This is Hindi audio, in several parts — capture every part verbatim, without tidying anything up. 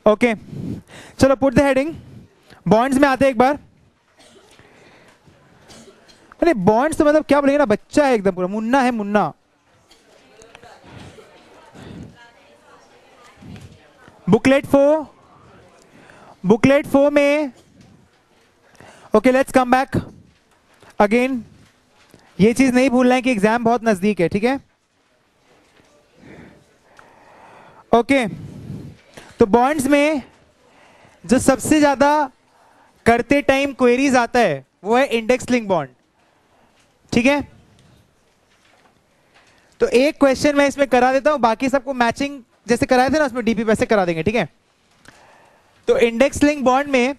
ओके चलो पुट द हेडिंग। बॉन्ड्स में आते हैं एक बार। अरे बॉन्ड्स तो मतलब क्या बोलेंगे ना, बच्चा है एकदम पूरा, मुन्ना है मुन्ना। बुकलेट फोर, बुकलेट फोर में okay let's come back again. ये चीज नहीं भूलना है कि एग्जाम बहुत नजदीक है, ठीक है। ओके तो बॉन्ड्स में जो सबसे ज्यादा करते टाइम क्वेरीज आता है वो है इंडेक्स लिंक बॉन्ड, ठीक है। तो एक क्वेश्चन मैं इसमें करा देता हूं, बाकी सबको मैचिंग जैसे कराए थे ना उसमें डीपी वैसे करा देंगे, ठीक है। तो इंडेक्स लिंक बॉन्ड में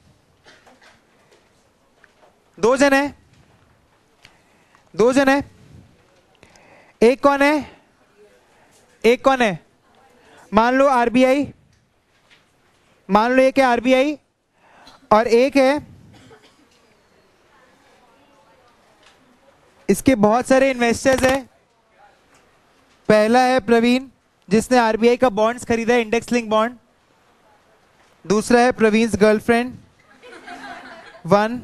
दो जन है, दो जन है, एक कौन है, एक कौन है, मान लो आरबीआई, मान लो एक है आरबीआई और एक है, इसके बहुत सारे इन्वेस्टर्स है। पहला है प्रवीण जिसने आरबीआई का बॉन्ड्स खरीदा है, इंडेक्स लिंक बॉन्ड। दूसरा है प्रवीण गर्लफ्रेंड वन,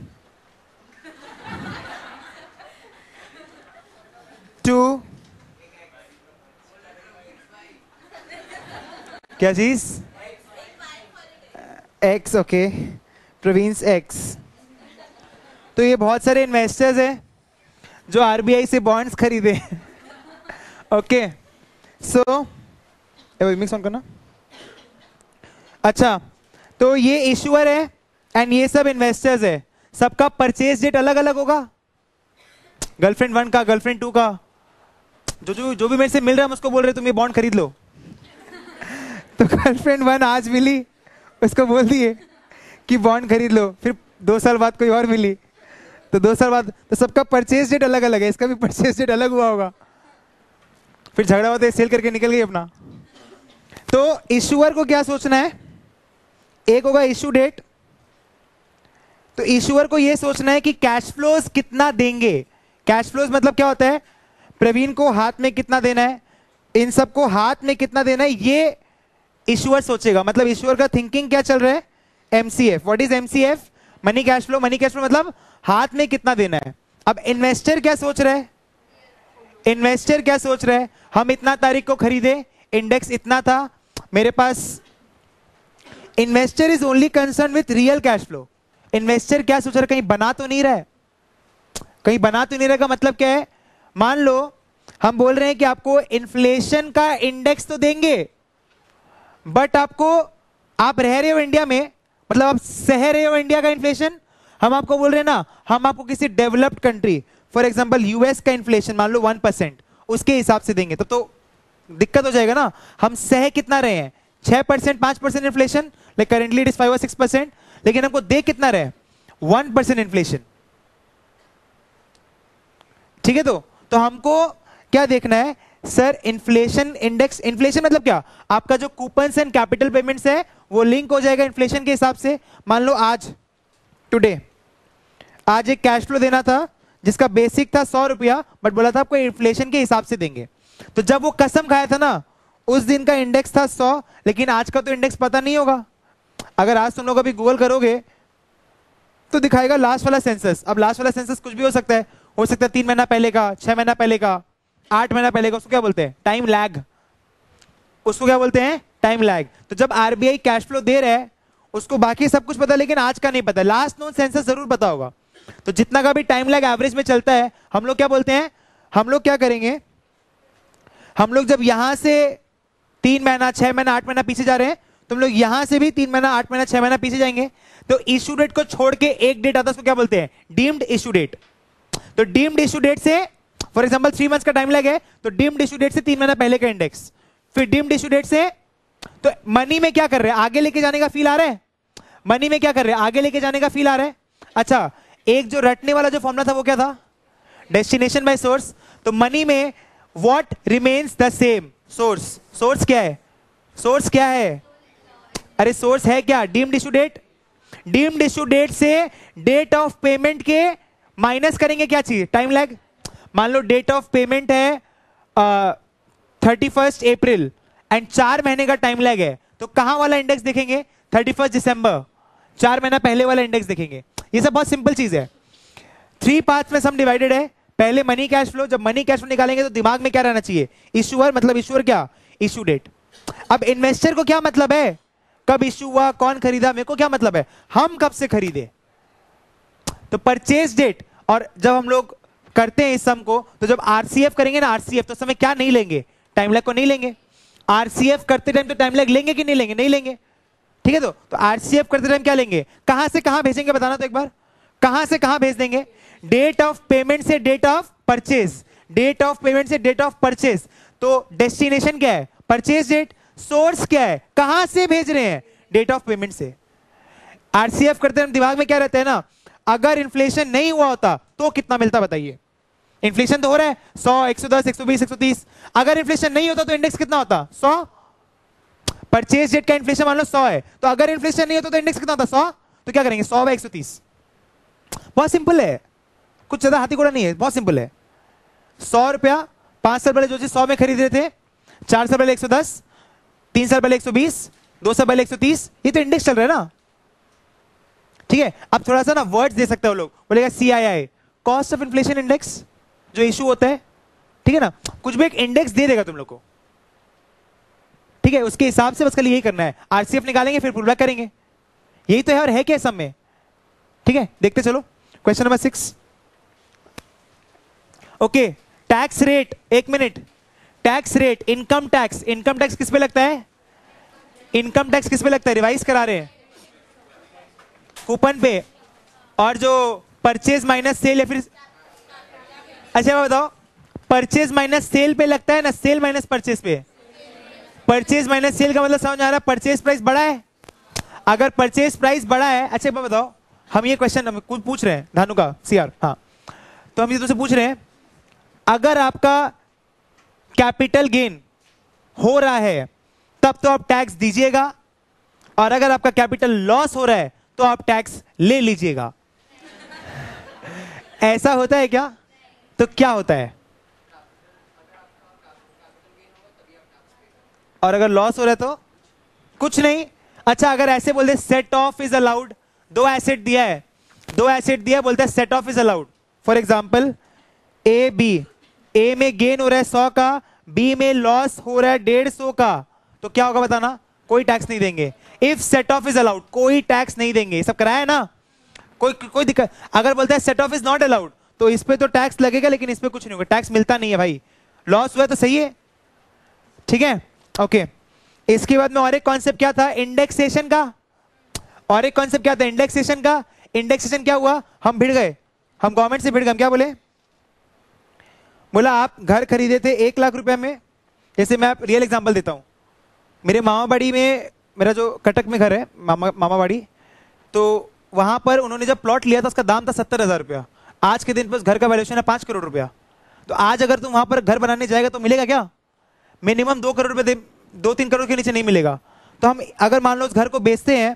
टू, क्या चीज, एक्स, ओके प्रवीण एक्स। तो ये बहुत सारे इन्वेस्टर्स हैं जो आरबीआई से बॉन्ड्स खरीदे। ओके सो मिक्स ऑन करना। अच्छा तो ये इशूअर है एंड ये सब इन्वेस्टर्स है, सबका परचेज डेट अलग अलग होगा। गर्लफ्रेंड वन का, गर्लफ्रेंड टू का, जो जो जो भी मेरे से मिल रहा है हम उसको बोल रहे तुम ये बॉन्ड खरीद लो। तो गर्लफ्रेंड वन आज मिली, उसको बोल दिए कि बॉन्ड खरीद लो, फिर दो साल बाद कोई और मिली तो दो साल बाद, तो सबका परचेज डेट अलग अलग है, इसका भी परचेज डेट अलग हुआ होगा, फिर झगड़ा हुआ तो सेल करके निकल गई अपना। तो इशूअर को क्या सोचना है, एक होगा इशू डेट, तो इशूअर को यह सोचना है कि कैश फ्लोज कितना देंगे। कैश फ्लोज मतलब क्या होता है, प्रवीण को हाथ में कितना देना है, इन सबको हाथ में कितना देना है, ये इशूअर सोचेगा। मतलब इशूअर का थिंकिंग क्या चल रहा है, MCF. What is MCF, money cash flow. Money cash flow मतलब हाथ में कितना देना है। अब इन्वेस्टर क्या सोच रहा है, इन्वेस्टर क्या सोच रहा है, हम इतना तारीख को खरीदे, इंडेक्स इतना था मेरे पास। Investor is only concern with real cash flow. Investor क्या सोच रहा है, कहीं बना तो नहीं रहा है, कहीं बना तो नहीं रहेगा। मतलब क्या है, मान लो हम बोल रहे हैं कि आपको इन्फ्लेशन का इंडेक्स तो देंगे, बट आपको, आप रह रहे हो इंडिया में, मतलब आप सह रहे हो इंडिया का इन्फ्लेशन, हम आपको बोल रहे हैं ना, हम आपको किसी developed country for example US का इन्फ्लेशन मान लो वन परसेंट, उसके हिसाब से देंगे, तब तो, तो दिक्कत हो जाएगा ना। हम सह कितना रहे हैं, छह परसेंट पांच percent inflation, like currently it is five और सिक्स परसेंट, लेकिन हमको दे कितना रहे, वन परसेंट इन्फ्लेशन, ठीक है। तो तो हमको क्या देखना है सर, इन्फ्लेशन इंडेक्स, इन्फ्लेशन मतलब क्या, आपका जो कूपन्स एंड कैपिटल पेमेंट्स है वो लिंक हो जाएगा इन्फ्लेशन के हिसाब से। मान लो आज टुडे आज एक कैश फ्लो देना था जिसका बेसिक था सौ रुपया, बट बोला था आपको इन्फ्लेशन के हिसाब से देंगे। तो जब वो कसम खाया था ना, उस दिन का इंडेक्स था सौ, लेकिन आज का तो इंडेक्स पता नहीं होगा। अगर आज तुम लोग अभी गूगल करोगे तो दिखाएगा लास्ट वाला सेंसस। अब लास्ट वाला सेंसस कुछ भी हो सकता है, हो सकता है तीन महीना पहले का, छह महीना पहले का, आठ महीना पहले का, उसको क्या बोलते हैं, टाइम लैग, उसको क्या बोलते हैं, टाइम लैग। तो जब आरबीआई कैश फ्लो दे रहा है उसको बाकी सब कुछ पता, लेकिन आज का नहीं पता, लास्ट नोन सेंसस जरूर पता होगा। तो जितना का भी टाइम लैग एवरेज में चलता है, हम लोग क्या बोलते हैं, हम लोग क्या करेंगे, हम लोग जब यहां से तीन महीना, छह महीना, आठ महीना पीछे जा रहे हैं, तुम लोग यहां से भी तीन महीना, आठ महीना, छह महीना पीछे जाएंगे, तो इशू डेट को छोड़ के एक डेट आता है, उसको क्या बोलते हैं, डीम्ड इशू डेट। तो डीम्ड इशू डेट से, फॉर एग्जांपल थ्री मंथ्स का टाइम लैग है, तो डीम्ड इशू डेट से तीन महीना पहले का इंडेक्स, फिर डीम्ड इशू डेट से। तो मनी में क्या कर रहे हैं, आगे लेके जाने का फील आ रहा है, मनी में क्या कर रहे हैं, आगे लेके जाने का फील आ रहा है। अच्छा, एक जो रटने वाला जो फॉर्मूला था वो क्या था, डेस्टिनेशन बाय सोर्स। तो मनी में what remains the same, source. Source क्या है, सोर्स क्या है, अरे सोर्स है क्या, deemed issue date. Deemed issue date से डेट ऑफ पेमेंट के माइनस करेंगे क्या चीज, टाइम लैग। मान लो डेट ऑफ पेमेंट है थर्टी फर्स्ट अप्रैल एंड चार महीने का टाइम लैग है, तो कहां वाला इंडेक्स देखेंगे? थर्टी फर्स्ट दिसंबर, चार महीना पहले वाला इंडेक्स देखेंगे। ये सब बहुत सिंपल चीज है। थ्री पार्ट्स में सम डिवाइडेड है। पहले मनी कैश फ्लो, जब मनी कैश फ्लो निकालेंगे तो दिमाग में क्या रहना चाहिए? इशूअर, मतलब इशूअर क्या? Issue date. अब इन्वेस्टर को क्या मतलब है? कब इशू हुआ, कौन खरीदा? मेरे को क्या मतलब है? हम कब से खरीदे। तो परचेज डेट। और जब हम लोग करते हैं इस सम को, तो जब आरसीएफ करेंगे ना, आरसीएफ, तो समय क्या नहीं लेंगे? टाइम लैग को नहीं लेंगे। आरसीएफ करते टाइम तो टाइम लैग लेंगे कि नहीं लेंगे? नहीं लेंगे। ठीक है, तो, तो आरसीएफ करते टाइम क्या लेंगे? कहां से कहां भेजेंगे बताना तो एक बार, कहां से कहां भेज देंगे? डेट ऑफ पेमेंट से date of purchase, date of payment से डेट ऑफ परचेज। तो डेस्टिनेशन क्या है? Purchase date. सोर्स क्या है? कहां से भेज रहे हैं? डेट ऑफ पेमेंट से। आरसीएफ करते टाइम दिमाग में क्या रहता है ना, अगर इन्फ्लेशन नहीं हुआ होता तो कितना मिलता बताइए? इन्फ्लेशन तो हो रहा है सौ, एक सौ दस, एक सौ बीस, एक सौ तीस। अगर इन्फ्लेशन नहीं होता तो इंडेक्स कितना होता? सौ। परचेज डेट का इन्फ्लेशन मान लो सौ है, तो अगर इन्फ्लेशन नहीं होता तो इंडेक्स कितना होता? सौ। तो क्या करेंगे? सौ बाय एक सौ तीस। बहुत सिंपल है, कुछ ज्यादा हाथी घोड़ा नहीं है, बहुत सिंपल है। सौ रुपया, पांच साल पहले जो चीज सौ में खरीद रहे थे, चार साल पहले एक सौ दस, तीन साल पहले एक सौ बीस, दो साल पहले एक सौ तीस। ये तो इंडेक्स चल रहा है ना। ठीक है, अब थोड़ा सा ना वर्ड्स दे सकते हो लोग, बोलेगा C I I, cost of inflation index, जो इशू होता है। ठीक है ना, कुछ भी एक इंडेक्स दे देगा तुम लोग को। ठीक है, उसके हिसाब से बस कल यही करना है, आरसीएफ निकालेंगे फिर पुल करेंगे। यही तो है, और है क्या सब में। ठीक है, देखते चलो question number six. Okay, tax rate, एक minute. Tax rate, income tax, income tax किस पे लगता है? इनकम टैक्स किस पे लगता है? रिवाइज करा रहे हैं, कूपन पे। और जो परचेज माइनस सेल, या फिर अच्छा बताओ, परचेज माइनस सेल पे लगता है ना, सेल माइनस परचेज पे? परचेज माइनस सेल का मतलब समझ आ रहा है? परचेज प्राइस बड़ा है। अगर परचेज प्राइस बड़ा है, अच्छा बताओ, हम ये क्वेश्चन हम कुछ पूछ रहे हैं धानु का, सीआर, हाँ, तो हम ये तुमसे पूछ रहे हैं, अगर आपका कैपिटल गेन हो रहा है तब तो आप टैक्स दीजिएगा, और अगर आपका कैपिटल लॉस हो रहा है तो आप टैक्स ले लीजिएगा। ऐसा होता है क्या? तो क्या होता है? और अगर लॉस हो रहा है तो कुछ नहीं। अच्छा, अगर ऐसे बोलते सेट ऑफ इज अलाउड, दो एसेट दिया है, दो एसेट दिया, बोलता है set off is allowed. For example A B, A में गेन हो रहा है सौ का, बी में लॉस हो रहा है डेढ़ सौ का, तो क्या होगा बताना? कोई टैक्स नहीं देंगे। If set off is allowed, कोई टैक्स नहीं देंगे। सब कराया है ना, कोई कोई दिक्कत। अगर बोलता है set off is not allowed, तो इस पे तो टैक्स लगेगा, लेकिन इस पे कुछ नहीं होगा, टैक्स मिलता नहीं है भाई। लॉस हुआ तो सही है। ठीक है, ओके। इसके बाद में और एक कॉन्सेप्ट क्या था? इंडेक्सेशन का। और एक कॉन्सेप्ट क्या था? इंडेक्सेशन का। इंडेक्सेशन क्या हुआ? हम भिड़ गए, हम गवर्नमेंट से भिड़ गए। हम क्या बोले? बोला आप घर खरीदे थे एक लाख रुपए में। जैसे मैं रियल एग्जांपल देता हूं, मेरे मामा बाड़ी में, मेरा जो कटक में घर है, मामा मामा बाड़ी, तो वहां पर उन्होंने जब प्लॉट लिया था उसका दाम था सत्तर हजार रुपया। आज के दिन पर घर का वैल्यूएशन है पांच करोड़ रुपया। तो आज अगर तुम वहां पर घर बनाने जाएगा तो मिलेगा क्या? मिनिमम दो करोड़ रुपए, दो तीन करोड़ के नीचे नहीं मिलेगा। तो हम अगर मान लो उस घर को बेचते हैं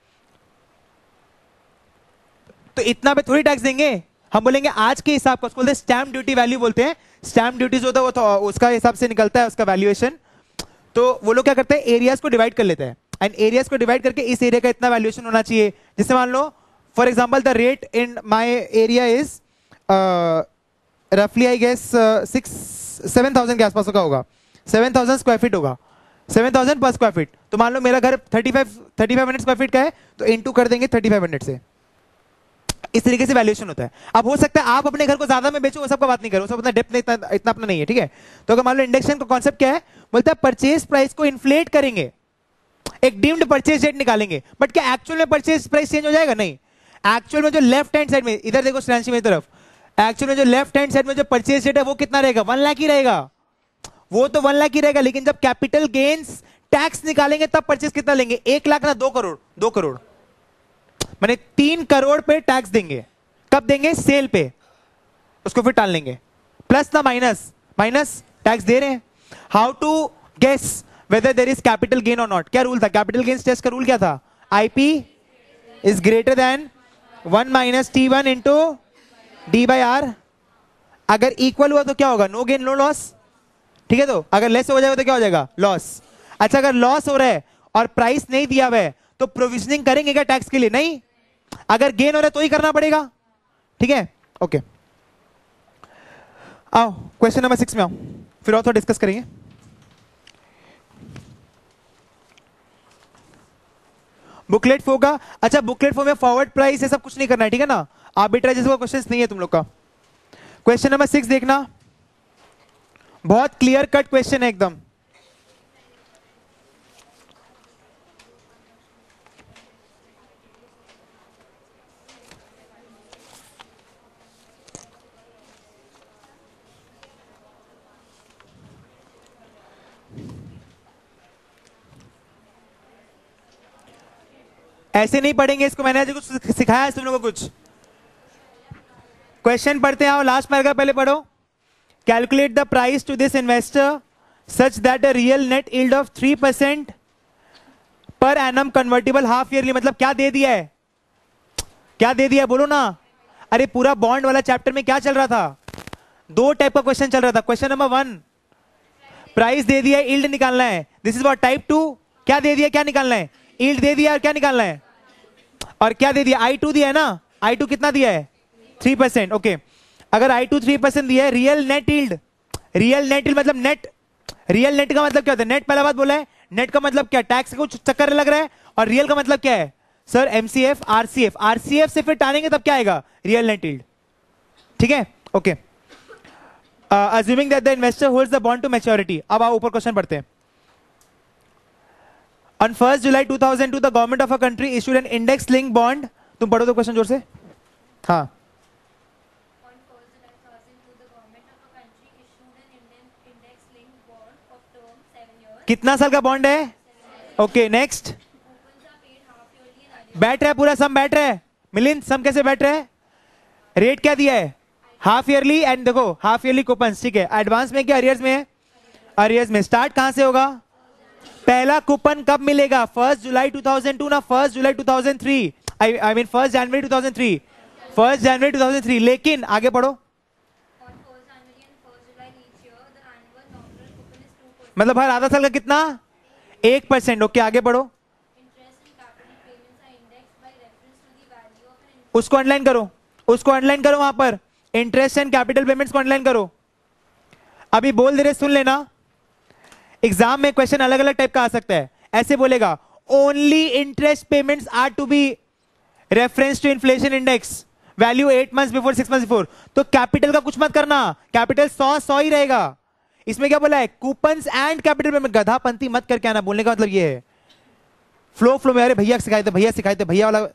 तो इतना पे थोड़ी टैक्स देंगे। हम बोलेंगे आज के हिसाब का, उसको बोलते हैं स्टैम्प ड्यूटी वैल्यू बोलते हैं। स्टैम्प ड्यूटी जो होता है वो तो उसका हिसाब से निकलता है उसका वैल्यूएशन। तो वो लोग क्या करते हैं? एरियाज को डिवाइड कर लेते हैं, एंड एरियाज को डिवाइड करके इस एरिया का इतना वैल्यूएशन होना चाहिए। जैसे मान लो for example the rate in my area is रफली I guess six seven thousand के आसपास का होगा, सेवन थाउजेंड स्क्वायर फीट होगा, seven thousand per square feet. तो मान लो मेरा घर thirty five thirty five hundred square feet का है, तो इंटू कर देंगे थर्टी फाइव हंड्रेड से। इस तरीके से वैल्यूएशन होता है। अब हो सकता है आप अपने घर को ज्यादा में बेचो, वो सबका बात नहीं करो, सब अपना डेप्थ नहीं, इतना, इतना अपना नहीं है। ठीक है, तो अगर मान लो इंडेक्सेशन का कॉन्सेप्ट क्या है? बोलता है परचेज प्राइस को इन्फ्लेट करेंगे, एक डीम्ड परचेज रेट निकालेंगे। बट क्या एक्चुअल में परचेज प्राइस चेंज हो जाएगा? नहीं। एक्चुअल में जो लेफ्ट हैंड साइड में, इधर देखो श्रेयांशी मेरी तरफ, एक्चुअल में जो लेफ्ट हैंड साइड में जो परचेज रेट है वो कितना रहेगा? वन लाख ही रहेगा। वो तो वन लाख ही रहेगा, लेकिन जब कैपिटल गेन्स टैक्स निकालेंगे तब परचेज कितना लेंगे? एक लाख ना दो करोड़, दो करोड़ माने तीन करोड़ पे टैक्स देंगे। कब देंगे? सेल पे। उसको फिर टाल लेंगे, प्लस ना माइनस, माइनस टैक्स दे रहे हैं। How to guess whether there is capital gain और नॉट? क्या रूल था? कैपिटल गेन्स टेस्ट का रूल क्या था? IP is greater than one minus T one into D by R. अगर इक्वल हुआ तो क्या होगा? No gain no loss. ठीक है, तो अगर लेस हो जाएगा तो क्या हो जाएगा? लॉस। अच्छा, अगर लॉस हो रहा है और प्राइस नहीं दिया हुआ है तो प्रोविजनिंग करेंगे क्या टैक्स के लिए? नहीं। अगर गेन हो रहा है तो ही करना पड़ेगा। ठीक है, ओके। आओ क्वेश्चन नंबर सिक्स में आओ, फिर और थोड़ा डिस्कस करेंगे। बुकलेट फोर का, अच्छा बुकलेट फोर में फॉरवर्ड प्राइस ये सब कुछ नहीं करना है, ठीक है ना? आर्बिट्राइज का क्वेश्चन नहीं है तुम लोग का। क्वेश्चन नंबर सिक्स देखना, बहुत क्लियर कट क्वेश्चन है एकदम। ऐसे नहीं पढ़ेंगे इसको, मैंने आज कुछ सिखाया है तुम लोगों को कुछ। क्वेश्चन पढ़ते हैं, आओ लास्ट पैराग्राफ पहले पढ़ो। Calculate the price to this investor such that a real net yield of three percent per annum convertible half yearly. मतलब क्या दे दिया है, क्या दे दिया है बोलो ना। अरे पूरा बॉन्ड वाला चैप्टर में क्या चल रहा था? दो टाइप का क्वेश्चन चल रहा था। क्वेश्चन नंबर वन, प्राइस दे दिया है, यील्ड निकालना है। This is what type two, क्या दे दिया, क्या निकालना है? यील्ड दे दिया और क्या निकालना है? और क्या दे दिया? आई टू दिया है ना। आई टू कितना दिया है? Three percent. ओके, अगर आई टू थ्री परसेंट दिया है, real net yield, real net yield मतलब नेट, रियल नेट का मतलब क्या होता है? नेट पहला बात बोला है, नेट का मतलब क्या? टैक्स का कुछ चक्कर लग रहा है। और रियल का मतलब क्या है सर? एमसीएफ, आरसीएफ, आरसीएफ से फिर टानेंगे तब क्या आएगा? Real net yield. ठीक है, okay. Assuming that the investor holds the bond to maturity. अब आओ ऊपर क्वेश्चन पढ़ते हैं। On first July two thousand two, the government of a country issued an index-linked bond. तुम पढ़ो तो क्वेश्चन जोर से। हाँ। On first July two thousand two, the government of a country issued an index- index-linked bond of term seven years. कितना साल का बॉन्ड है? Okay, next. Coupons are paid half yearly and annually. बैठ रहा है पूरा सम बैठ रहा है। मिलिंद सम कैसे बैठ रहा है? रेट क्या दिया है? हाफ ईयरली एंड देखो हाफ ईयरली कूपन्स। ठीक है, एडवांस में क्या अरियर्स में है? अरियर्स में। स्टार्ट कहां से होगा? पहला कूपन कब मिलेगा? First July two thousand two ना first July two thousand three, I I mean first January two thousand three, first January two thousand three. लेकिन आगे पढ़ो। On first January and first July each year, the annual nominal coupon is two percent. मतलब हर आधा साल का कितना? एक परसेंट। ओके, आगे पढ़ो। Interest and capital payments are indexed by reference to the value of an उसको अंडरलाइन करो, उसको अंडरलाइन करो वहां पर। इंटरेस्ट एंड कैपिटल पेमेंट्स को अंडरलाइन करो। अभी बोल दे रहे, सुन लेना। एग्जाम में क्वेश्चन अलग अलग टाइप का आ सकता है। ऐसे बोलेगा, only interest payments are to be reference to inflation index value eight months before, six months before. तो कैपिटल का कुछ मत करना, कैपिटल सौ सौ ही रहेगा। इसमें क्या बोला है? Coupons and capital payment. गधापंती मत करके आना, बोलने का मतलब ये है। फ्लो फ्लो में, अरे भैया सिखाए थे, भैया सिखाए थे, भैया वाला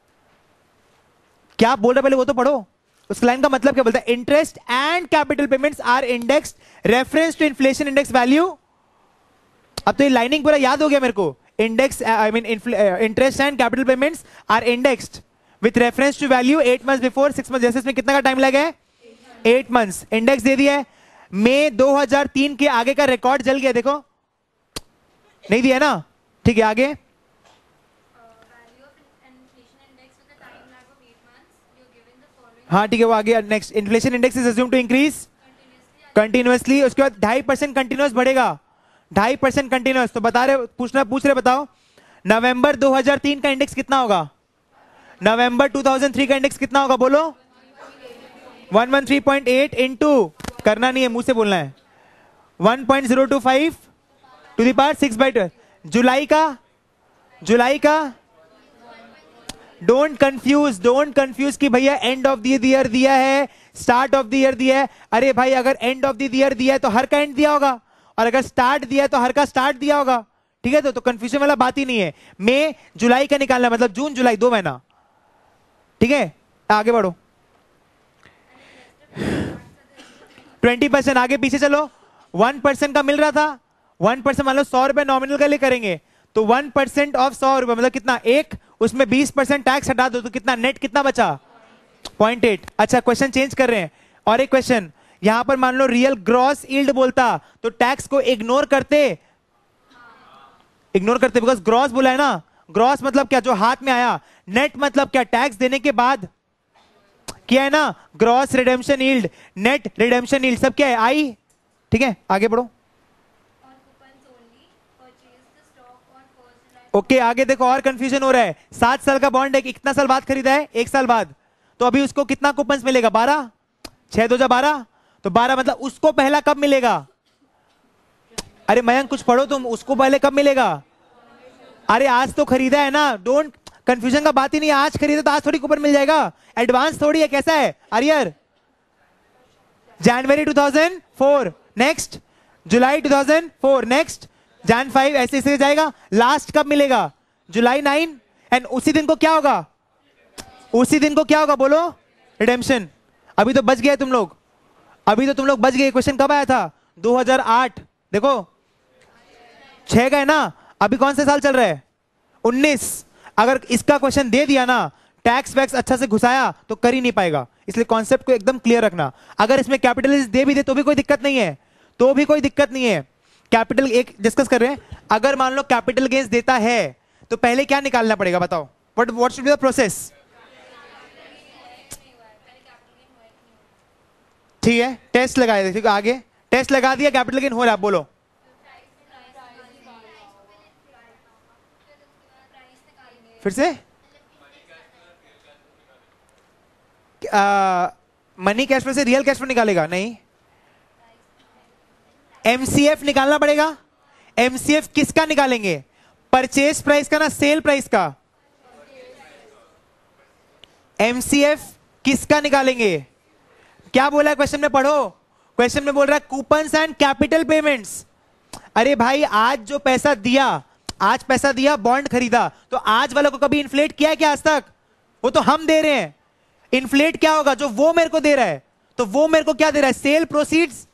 क्या बोल रहे पहले वो तो पढ़ो। उस लाइन का मतलब क्या बोलता है? Interest and capital payments are indexed reference to inflation index value. अब तो ये लाइनिंग पूरा याद हो गया मेरे को। Index I mean interest and capital payments are indexed with reference to value eight months before, six months. जैसे इसमें कितना का टाइम लगा है? Eight months. इंडेक्स दे दिया है। मई दो हज़ार तीन के आगे का रिकॉर्ड जल गया, देखो नहीं दिया ना। ठीक है, आगे। uh, value of an inflation index with a time lag of eight months. You're given the following हाँ ठीक है, वो आगे। Next, inflation index is assumed to increase continuously. Continuously. उसके बाद ढाई परसेंट कंटिन्यूअस बढ़ेगा, ढाई परसेंट कंटिन्यूअस। तो बता रहे, पूछना पूछ रहे, बताओ नवंबर दो हज़ार तीन का इंडेक्स कितना होगा? नवंबर दो हज़ार तीन का इंडेक्स कितना होगा बोलो? One one three point eight into, करना नहीं है मुंह से बोलना है, one point zero two five to the power six by twelve. जुलाई का, जुलाई का डोंट कंफ्यूज, डोंट कंफ्यूज कि भैया एंड ऑफ द ईयर दिया है, स्टार्ट ऑफ द ईयर दिया है। अरे भाई अगर एंड ऑफ द ईयर दिया है तो हर का एंड दिया होगा, और अगर स्टार्ट दिया है तो हर का स्टार्ट दिया होगा। ठीक है, तो, तो कंफ्यूजन वाला बात ही नहीं है। मई जुलाई का निकालना मतलब जून जुलाई दो महीना। ठीक है, आगे बढ़ो। ट्वेंटी परसेंट आगे पीछे चलो। वन परसेंट का मिल रहा था, वन परसेंट मान लो सौ रुपए नॉमिनल का लिए करेंगे तो वन परसेंट ऑफ सौ रुपए मतलब कितना? एक। उसमें बीस परसेंट टैक्स हटा दो तो कितना नेट कितना बचा? Point eight. अच्छा क्वेश्चन चेंज कर रहे हैं, और एक क्वेश्चन यहां पर मान लो रियल ग्रॉस यील्ड बोलता तो टैक्स को इग्नोर करते, इग्नोर करते बिकॉज ग्रॉस बोला है ना। ग्रॉस मतलब क्या? जो हाथ में आया। नेट मतलब क्या? टैक्स देने के बाद क्या है ना। Gross redemption yield, net redemption yield सब क्या है? आई। ठीक है, आगे बढ़ो। On coupons only, purchase the stock on first July okay आगे देखो और कंफ्यूजन हो रहा है। सात साल का बॉन्ड है, कितना साल बाद खरीदा है? एक साल बाद। तो अभी उसको कितना कूपन्स मिलेगा? बारह। छह दो जा बारह, तो बारह मतलब उसको पहला कब मिलेगा? अरे मयंक कुछ पढ़ो तुम, उसको पहले कब मिलेगा? अरे आज तो खरीदा है ना, डोंट कंफ्यूजन का बात ही नहीं है। आज खरीदा तो आज थोड़ी कूपन मिल जाएगा, एडवांस थोड़ी है। कैसा है आर्यर? January two thousand four, next July two thousand four, next Jan five, ऐसे ऐसे जाएगा। लास्ट कब मिलेगा? जुलाई नाइन। एंड उसी दिन को क्या होगा? उसी दिन को क्या होगा बोलो? रिडेम्पशन। अभी तो बच गए तुम लोग, अभी तो तुम लोग बच गए। क्वेश्चन कब आया था? दो हज़ार आठ। देखो छह गए ना, अभी कौन सा साल चल रहा है? उन्नीस। अगर इसका क्वेश्चन दे दिया ना, टैक्स वैक्स अच्छा से घुसाया तो कर ही नहीं पाएगा, इसलिए कॉन्सेप्ट को एकदम क्लियर रखना। अगर इसमें कैपिटल दे भी दे तो भी कोई दिक्कत नहीं है, तो भी कोई दिक्कत नहीं है। कैपिटल एक डिस्कस कर रहे हैं, अगर मान लो कैपिटल गेन्स देता है तो पहले क्या निकालना पड़ेगा बताओ? What what should be the process? ठीक है, टेस्ट लगाया, देखो आगे टेस्ट लगा दिया, कैपिटल गेन हो रहा है, बोलो। फिर से मनी कैश फ्लो से रियल कैश फ्लो निकालेगा? नहीं, एमसीएफ निकालना पड़ेगा। एमसीएफ किसका निकालेंगे? परचेज प्राइस का ना, सेल प्राइस का? एमसीएफ किसका निकालेंगे? क्या बोला है क्वेश्चन में? पढ़ो, क्वेश्चन में बोल रहा है कूपन्स एंड कैपिटल पेमेंट्स। अरे भाई आज जो पैसा दिया, आज पैसा दिया, बॉन्ड खरीदा, तो आज वालों को कभी इन्फ्लेट किया है क्या आज तक? वो तो हम दे रहे हैं। इन्फ्लेट क्या होगा? जो वो मेरे को दे रहा है, तो वो मेरे को क्या दे रहा है? Sale proceeds.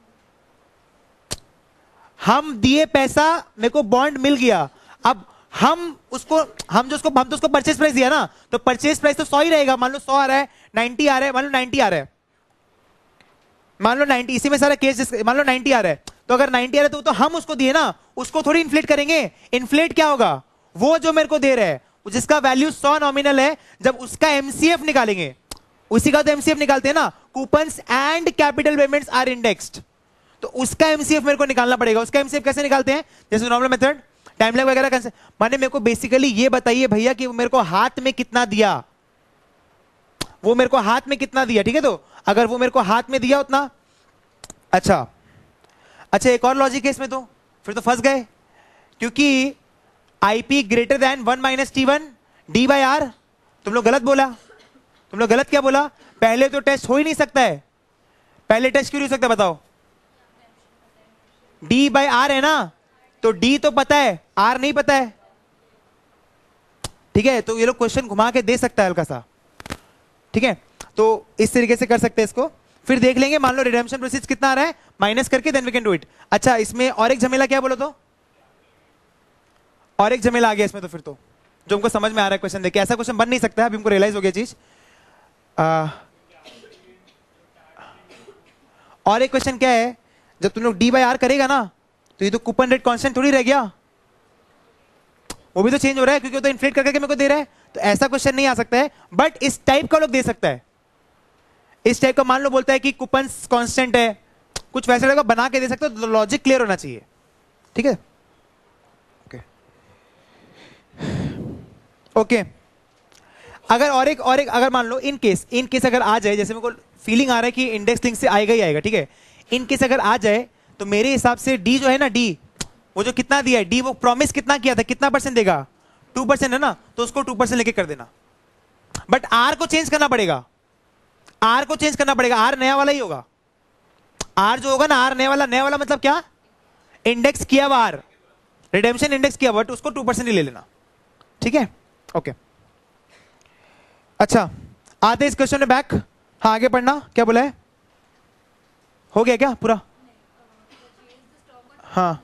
हम दिए पैसा, मेरे को बॉन्ड मिल गया, अब हम उसको हम जो उसको हम तो उसको परचेज प्राइस दिया ना, तो परचेज प्राइस तो सौ ही रहेगा। मान लो सौ आ रहा है, नाइन्टी आ रहा है, मान लो नाइन्टी आ रहा है, मान लो नाइन्टी, इसी में सारा केस, मान लो नाइन्टी आ रहा है, तो अगर नाइन्टी आ रहा है तो, तो हम उसको दिए ना, उसको थोड़ी इन्फ्लेट करेंगे। इन्फ्लेट क्या होगा? वो जो मेरे को दे रहा है, जिसका वैल्यू सौ नॉमिनल है, जब उसका एमसीएफ निकालेंगे, उसी का तो एमसीएफ निकालते हैं ना। Coupons and capital payments are indexed, तो उसका एमसीएफ मेरे को निकालना पड़ेगा। उसका एमसीएफ कैसे निकालते हैं? जैसे नॉर्मल मेथड, टाइम लैग वगैरह कैसे? माने मेरे को बेसिकली ये बताइए भैया कि मेरे को हाथ में कितना दिया, वो मेरे को हाथ में कितना दिया, ठीक है? तो अगर वो मेरे को हाथ में दिया उतना, अच्छा अच्छा एक और लॉजिक है इसमें, तो फिर तो फंस गए, क्योंकि IP greater than one minus T one D by R. तुम लोग गलत बोला, तुम लोग गलत क्या बोला? पहले तो टेस्ट हो ही नहीं सकता है। पहले टेस्ट क्यों नहीं हो सकता बताओ? डी बाई आर है ना, तो डी तो पता है, आर नहीं पता है, ठीक है? तो ये लोग क्वेश्चन घुमा के दे सकता है हल्का सा, ठीक है? तो इस तरीके से कर सकते हैं इसको, फिर देख लेंगे। मान लो रिडेम्पशन प्रोसीड्स कितना आ रहा है, माइनस करके then we can do it. अच्छा इसमें और एक झमेला क्या बोलो तो? और एक झमेला आ गया इसमें, तो फिर तो जो हमको समझ में आ रहा है क्वेश्चन देखिए, ऐसा क्वेश्चन बन नहीं सकता है, अभी हमको रियलाइज हो गया चीज। आ, और एक क्वेश्चन क्या है, जब तुम लोग डी बाई आर करेगा ना, तो ये तो कूपन रेट कांस्टेंट थोड़ी रह गया, वो भी तो चेंज हो रहा है, क्योंकि वो तो इन्फ्लेट करके मेरे को दे रहा है। तो ऐसा क्वेश्चन नहीं आ सकता है, बट इस टाइप का लोग दे सकता है। इस टाइप का मान लो बोलता है कि कूपन कांस्टेंट है, कुछ वैसा टाइप का बना के दे सकते हो, तो लॉजिक क्लियर होना चाहिए, ठीक है? ओके ओके अगर और एक और एक अगर मान लो इन केस इन केस अगर आ जाए, जैसे मेरे को फीलिंग आ रहा है कि इंडेक्स लिंक से आएगा ही आएगा, ठीक है? इन केस अगर आ जाए तो मेरे हिसाब से डी जो है ना, डी वो जो कितना दिया है, डी वो प्रॉमिस कितना किया था, कितना परसेंट देगा? टू परसेंट है ना, तो उसको टू परसेंट लेके कर देना। बट आर को चेंज करना पड़ेगा, आर को चेंज करना पड़ेगा, आर नया वाला ही होगा। आर जो होगा ना, आर नया वाला, नया वाला मतलब क्या? इंडेक्स किया हुआ आर, रिडेम्पशन इंडेक्स किया हुआ, तो उसको टू परसेंट ही ले लेना, ठीक है? ओके अच्छा आते इस क्वेश्चन में बैक। हाँ आगे पढ़ना, क्या बोला है? हो गया क्या पूरा? हाँ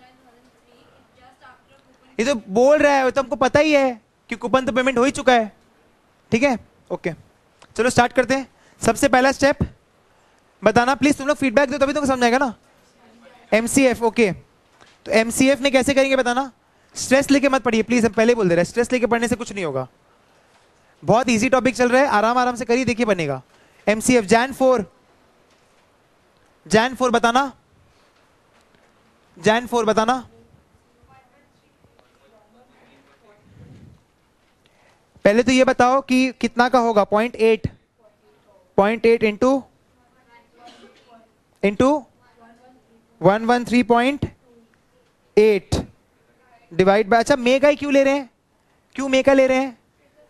ये तो बोल रहा है, तो हमको पता ही है कि कूपन तो पेमेंट हो ही चुका है, ठीक है? ओके चलो स्टार्ट करते हैं। सबसे पहला स्टेप बताना, प्लीज तुम लोग फीडबैक दो तभी तुमको समझ आएगा ना। एमसीएफ, ओके तो एमसीएफ में कैसे करेंगे बताना। स्ट्रेस लेके मत पढ़िए प्लीज, हम पहले बोल दे रहे हैं, स्ट्रेस लेके पढ़ने से कुछ नहीं होगा। बहुत इजी टॉपिक चल रहा है, आराम आराम से करिए, देखिए बनेगा। MCF Jan four, Jan four बताना, जैन फोर बताना। पहले तो ये बताओ कि कितना का होगा, point eight point eight into into one one three point eight divide by, अच्छा मे का ही क्यों ले रहे हैं, क्यों मे का ले रहे हैं?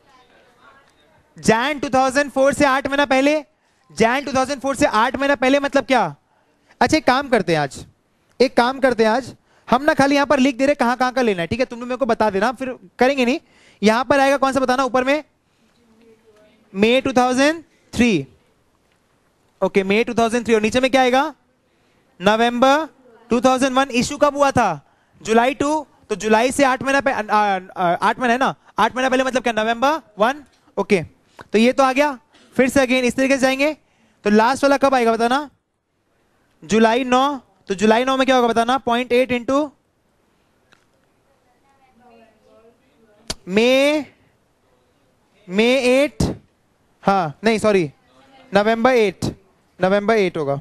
जैन टू थाउजेंड फोर से आठ महीना पहले, जैन टू थाउजेंड फोर से आठ महीना पहले मतलब क्या? अच्छा एक काम करते हैं आज, एक काम करते हैं आज हम ना खाली यहां पर लिख दे रहे कहां कहां का लेना है, ठीक है? तुम लोग मेरे को बता देना, फिर करेंगे नहीं। यहां पर आएगा कौन सा बताना, ऊपर में May two thousand three, okay May two thousand three, और नीचे में क्या आएगा, November two thousand one. Issue कब हुआ था? जुलाई टू, तो जुलाई से आठ महीना पहले, आठ महीना है ना, आठ महीना पहले मतलब क्या, नवंबर वन, ओके। तो ये तो आ गया, फिर से अगेन इस तरीके से जाएंगे। तो लास्ट वाला कब आएगा बताना, जुलाई नौ, तो जुलाई नौ में क्या होगा बताना, point eight into May May eight, हाँ नहीं sorry November eight, November eight होगा,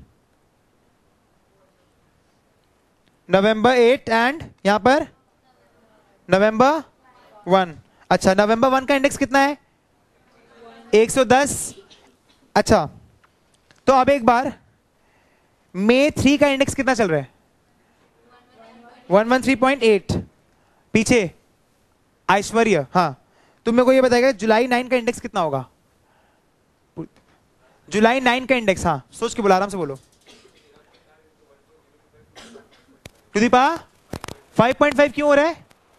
नवंबर एट एंड यहां पर नवंबर वन। अच्छा नवंबर वन का इंडेक्स कितना है, एक सौ दस। अच्छा तो अब एक बार मे थ्री का इंडेक्स कितना चल रहा है, one one three point eight. पीछे ऐश्वर्य, हाँ तुम मेरे को ये बताएगा जुलाई नाइन का इंडेक्स कितना होगा, जुलाई नाइन का इंडेक्स, हाँ सोच के बोलो, आराम से बोलो। To the power five point five क्यों हो रहा है?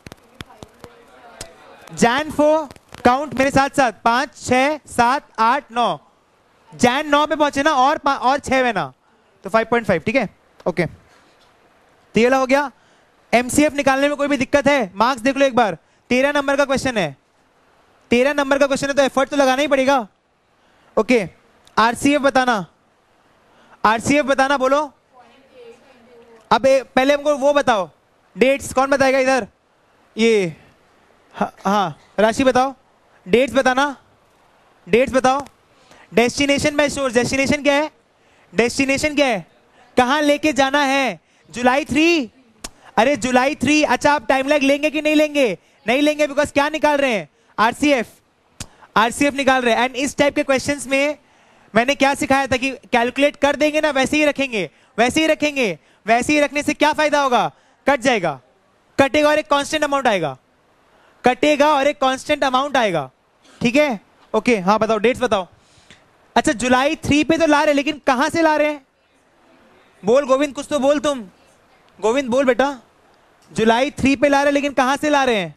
जैन फोर काउंट मेरे साथ साथ, पांच छह सात आठ नौ, जैन नौ पे पहुंचे ना, और और छह में ना, तो फाइव पॉइंट फाइव, ठीक है ओके। तो ये हो गया। एमसीएफ निकालने में कोई भी दिक्कत है? मार्क्स देख लो एक बार, तेरह नंबर का क्वेश्चन है, तेरह नंबर का क्वेश्चन है तो एफर्ट तो लगाना ही पड़ेगा, ओके। आरसीएफ बताना, आरसीएफ बताना, बोलो। अब ए, पहले हमको वो बताओ, डेट्स कौन बताएगा इधर, ये हाँ हाँ राशि बताओ, डेट्स बताना, डेट्स बताओ। डेस्टिनेशन बाय सोर्स, डेस्टिनेशन क्या है, डेस्टिनेशन क्या है, कहां लेके जाना है, जुलाई थ्री, अरे जुलाई थ्री। अच्छा आप टाइम लैग लेंगे कि नहीं लेंगे? नहीं लेंगे, बिकॉज क्या निकाल रहे हैं, आरसीएफ, आरसीएफ निकाल रहे हैं। एंड इस टाइप के क्वेश्चंस में मैंने क्या सिखाया था कि कैलकुलेट कर देंगे ना, वैसे ही रखेंगे, वैसे ही रखेंगे, वैसे ही रखने से क्या फायदा होगा, कट जाएगा, कटेगा और एक कांस्टेंट अमाउंट आएगा, कटेगा और एक कांस्टेंट अमाउंट आएगा, ठीक है ओके। हाँ बताओ, डेट्स बताओ। अच्छा जुलाई थ्री पे तो ला रहे, लेकिन कहां से ला रहे हैं, बोल गोविंद, कुछ तो बोल, तुम गोविंद बोल बेटा। जुलाई थ्री पे ला रहे, लेकिन कहां से ला रहे हैं,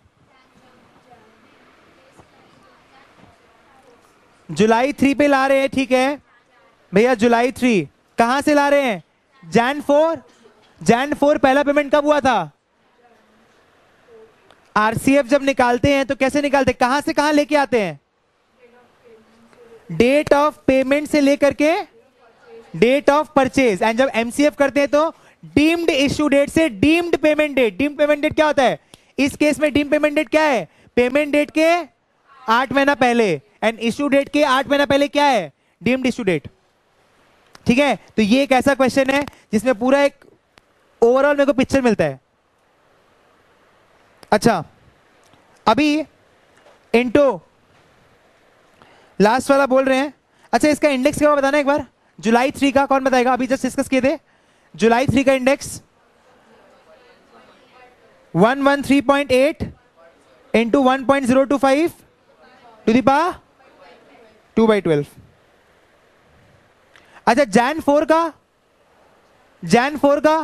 जुलाई थ्री पे ला रहे हैं, ठीक है भैया। जुलाई थ्री कहां से ला रहे हैं, जैन फोर, जैन फोर पहला पेमेंट कब हुआ था? आरसीएफ जब निकालते हैं तो कैसे निकालते हैं, कहां से कहां लेके आते हैं, डेट ऑफ पेमेंट से लेकर के डेट ऑफ परचेज। एंड जब एमसीएफ करते हैं तो डीम्ड इश्यू डेट से deemed payment date. Deemed payment date क्या होता है, इस केस में डीम्ड पेमेंट डेट क्या है, पेमेंट डेट के आठ महीना पहले, एंड इश्यू डेट के आठ महीना पहले क्या है, डीम्ड इश्यू डेट, ठीक है। तो ये एक ऐसा क्वेश्चन है जिसमें पूरा एक ओवरऑल मेरे को पिक्चर मिलता है। अच्छा अभी इंटो लास्ट वाला बोल रहे हैं। अच्छा इसका इंडेक्स क्या बताना एक बार, जुलाई थ्री का कौन बताएगा, अभी जस्ट डिस्कस किए थे। जुलाई थ्री का index one one three point eight into one point zero two five to the power two by twelve. अच्छा जैन फोर का, जैन फोर का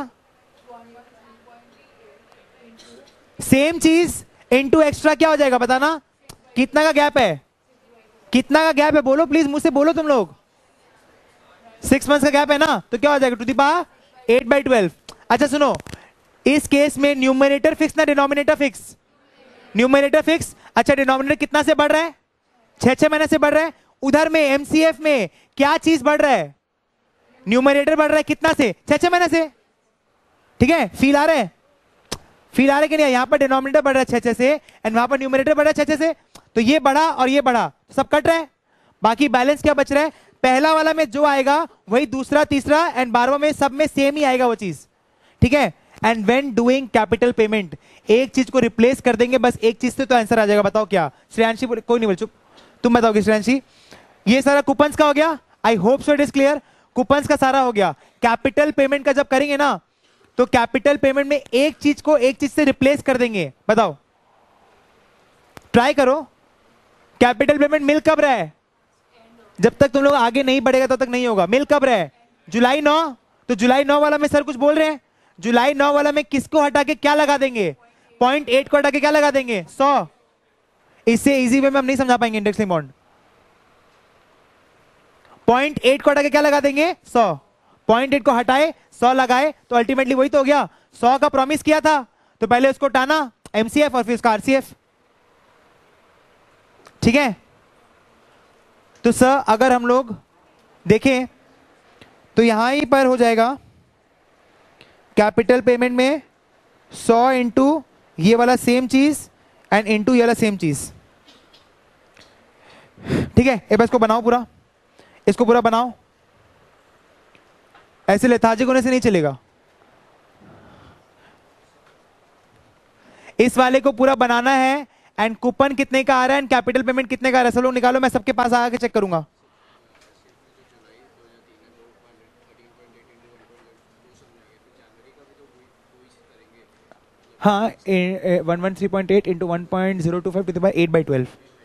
सेम चीज इंटू एक्स्ट्रा क्या हो जाएगा बताना, कितना का गैप है, कितना का गैप है, बोलो प्लीज, मुझसे बोलो तुम लोग। सिक्स मंथ्स का गैप है ना, तो क्या हो जाएगा, to the power eight by twelve. अच्छा सुनो, इस केस में न्यूमरेटर फिक्स ना डिनोमिनेटर फिक्स, न्यूमरेटर फिक्स। अच्छा डिनोमिनेटर कितना से बढ़ रहा है, छह छह महीने से बढ़ रहा है। उधर में एमसीएफ में क्या चीज बढ़ रहा है, न्यूमरेटर बढ़ रहा है, कितना से, छह छह महीने से, ठीक है। फील आ रहा है, फील आ रहा है कि नहीं, यहां पर डिनोमिनेटर बढ़ रहा है छह छह से, एंड वहां पर न्यूमरेटर बढ़ रहा है छह छह से, तो ये बढ़ा और ये बढ़ा, सब कट रहा है, बाकी बैलेंस क्या बच रहा है, पहला वाला में जो आएगा वही दूसरा तीसरा एंड बारहवां में सब में सेम ही आएगा वो चीज, ठीक है। And when doing capital payment, एक चीज को रिप्लेस कर देंगे बस एक चीज से, तो आंसर आ जाएगा। बताओ क्या? श्रेयांशी बोले, कोई नहीं बोल, चुप, तुम बताओगे श्रेयांशी। ये सारा कूपन्स का हो गया, I hope so it is clear. Coupons का सारा हो गया। कैपिटल पेमेंट का जब करेंगे ना, तो कैपिटल पेमेंट में एक चीज को एक चीज से रिप्लेस कर देंगे। बताओ, ट्राई करो। कैपिटल पेमेंट मिल कब रहा है? जब तक तुम लोग आगे नहीं बढ़ेगा तब तक नहीं होगा। मिल कब रहा है? जुलाई नौ। तो जुलाई नौ वाला में सर कुछ बोल रहे हैं? जुलाई नौ वाला में किसको हटा के क्या लगा देंगे? पॉइंट एट को हटा के क्या लगा देंगे? सौ। इससे इजी वे में हम नहीं समझा पाएंगे index link bond. Point eight को हटा के क्या लगा देंगे? सौ। पॉइंट एट को हटाए, सौ लगाए, तो अल्टीमेटली वही तो हो गया। सौ का प्रॉमिस किया था तो पहले उसको टाना एमसीएफ और फिर उसका आरसीएफ। ठीक है? तो सर अगर हम लोग देखें तो यहां ही पर हो जाएगा कैपिटल पेमेंट में सौ इंटू ये वाला सेम चीज एंड इंटू ये वाला सेम चीज। ठीक है, एक बार इसको बनाओ पूरा, इसको पूरा बनाओ। ऐसे लेथार्जिक होने से नहीं चलेगा। इस वाले को पूरा बनाना है एंड कूपन कितने का आ रहा है एंड कैपिटल पेमेंट कितने का आ रहा है, सब लोग निकालो, मैं सबके पास आके चेक करूंगा। हाँ, one one three point eight into one point zero two five to the power eight by twelve.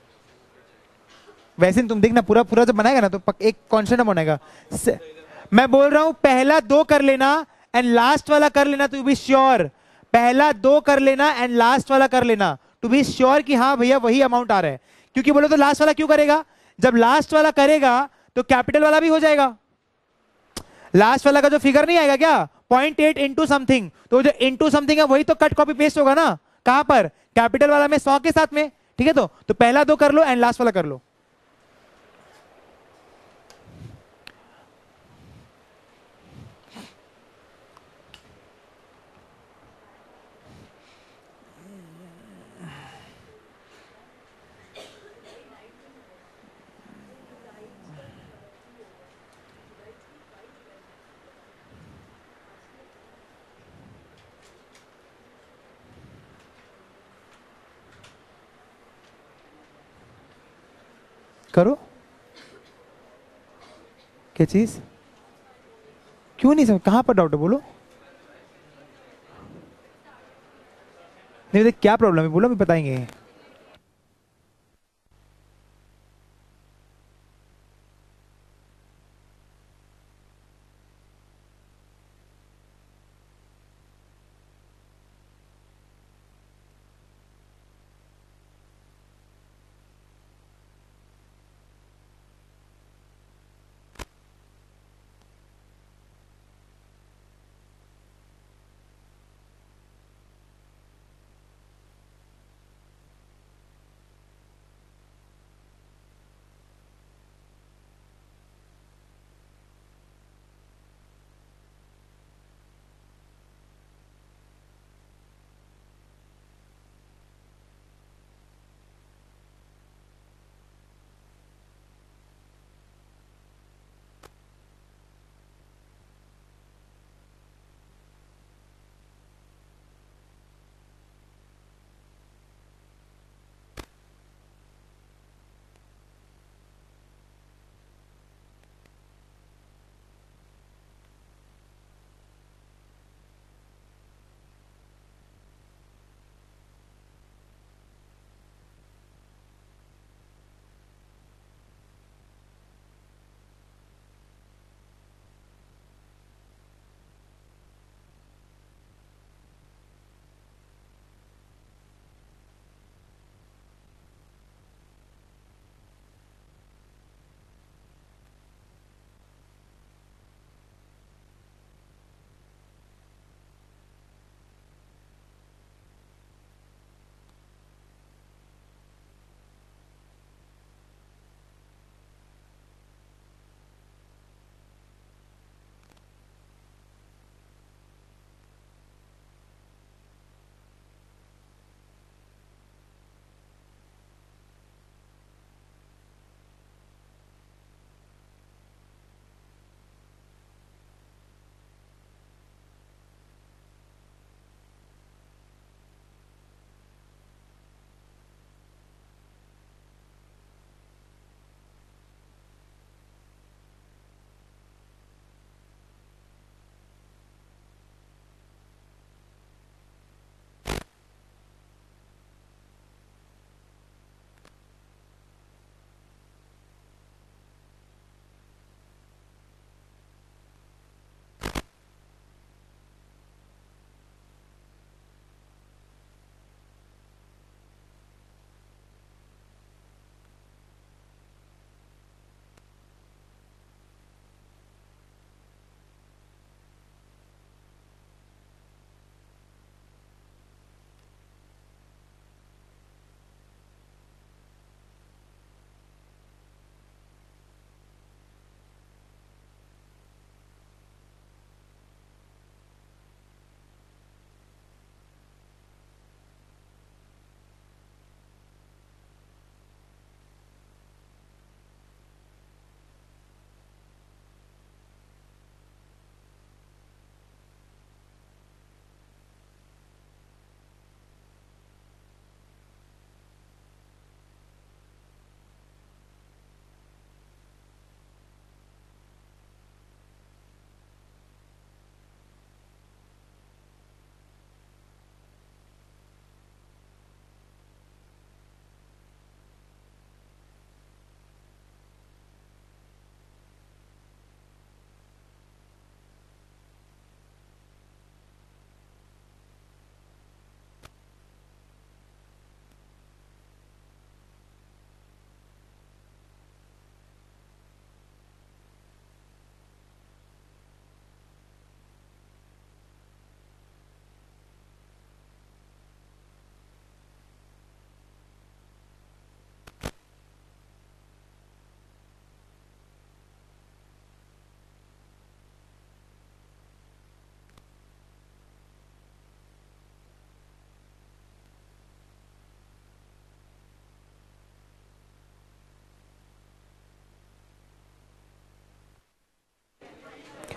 वैसे तुम देखना पूरा पूरा जब बनाएगा ना तो एक कॉन्स्टेंट बनेगा। मैं बोल रहा हूं पहला दो कर लेना एंड लास्ट वाला कर लेना टू बी श्योर। पहला दो कर लेना एंड लास्ट वाला कर लेना टू बी श्योर कि हाँ भैया वही अमाउंट आ रहा है। क्योंकि बोलो तो लास्ट वाला क्यों करेगा? जब लास्ट वाला करेगा तो कैपिटल वाला भी हो जाएगा। लास्ट वाला का जो फिगर नहीं आएगा क्या, पॉइंट एट इंटू समथिंग, तो जो इंटू समथिंग है वही तो कट कॉपी पेस्ट होगा ना। कहां पर? कैपिटल वाला में सौ के साथ में। ठीक है, तो, तो पहला दो कर लो एंड लास्ट वाला कर लो। करो। क्या चीज? क्यों नहीं समझ? कहां पर डाउट है बोलो। नहीं देख क्या प्रॉब्लम है बोलो, भी बताएंगे।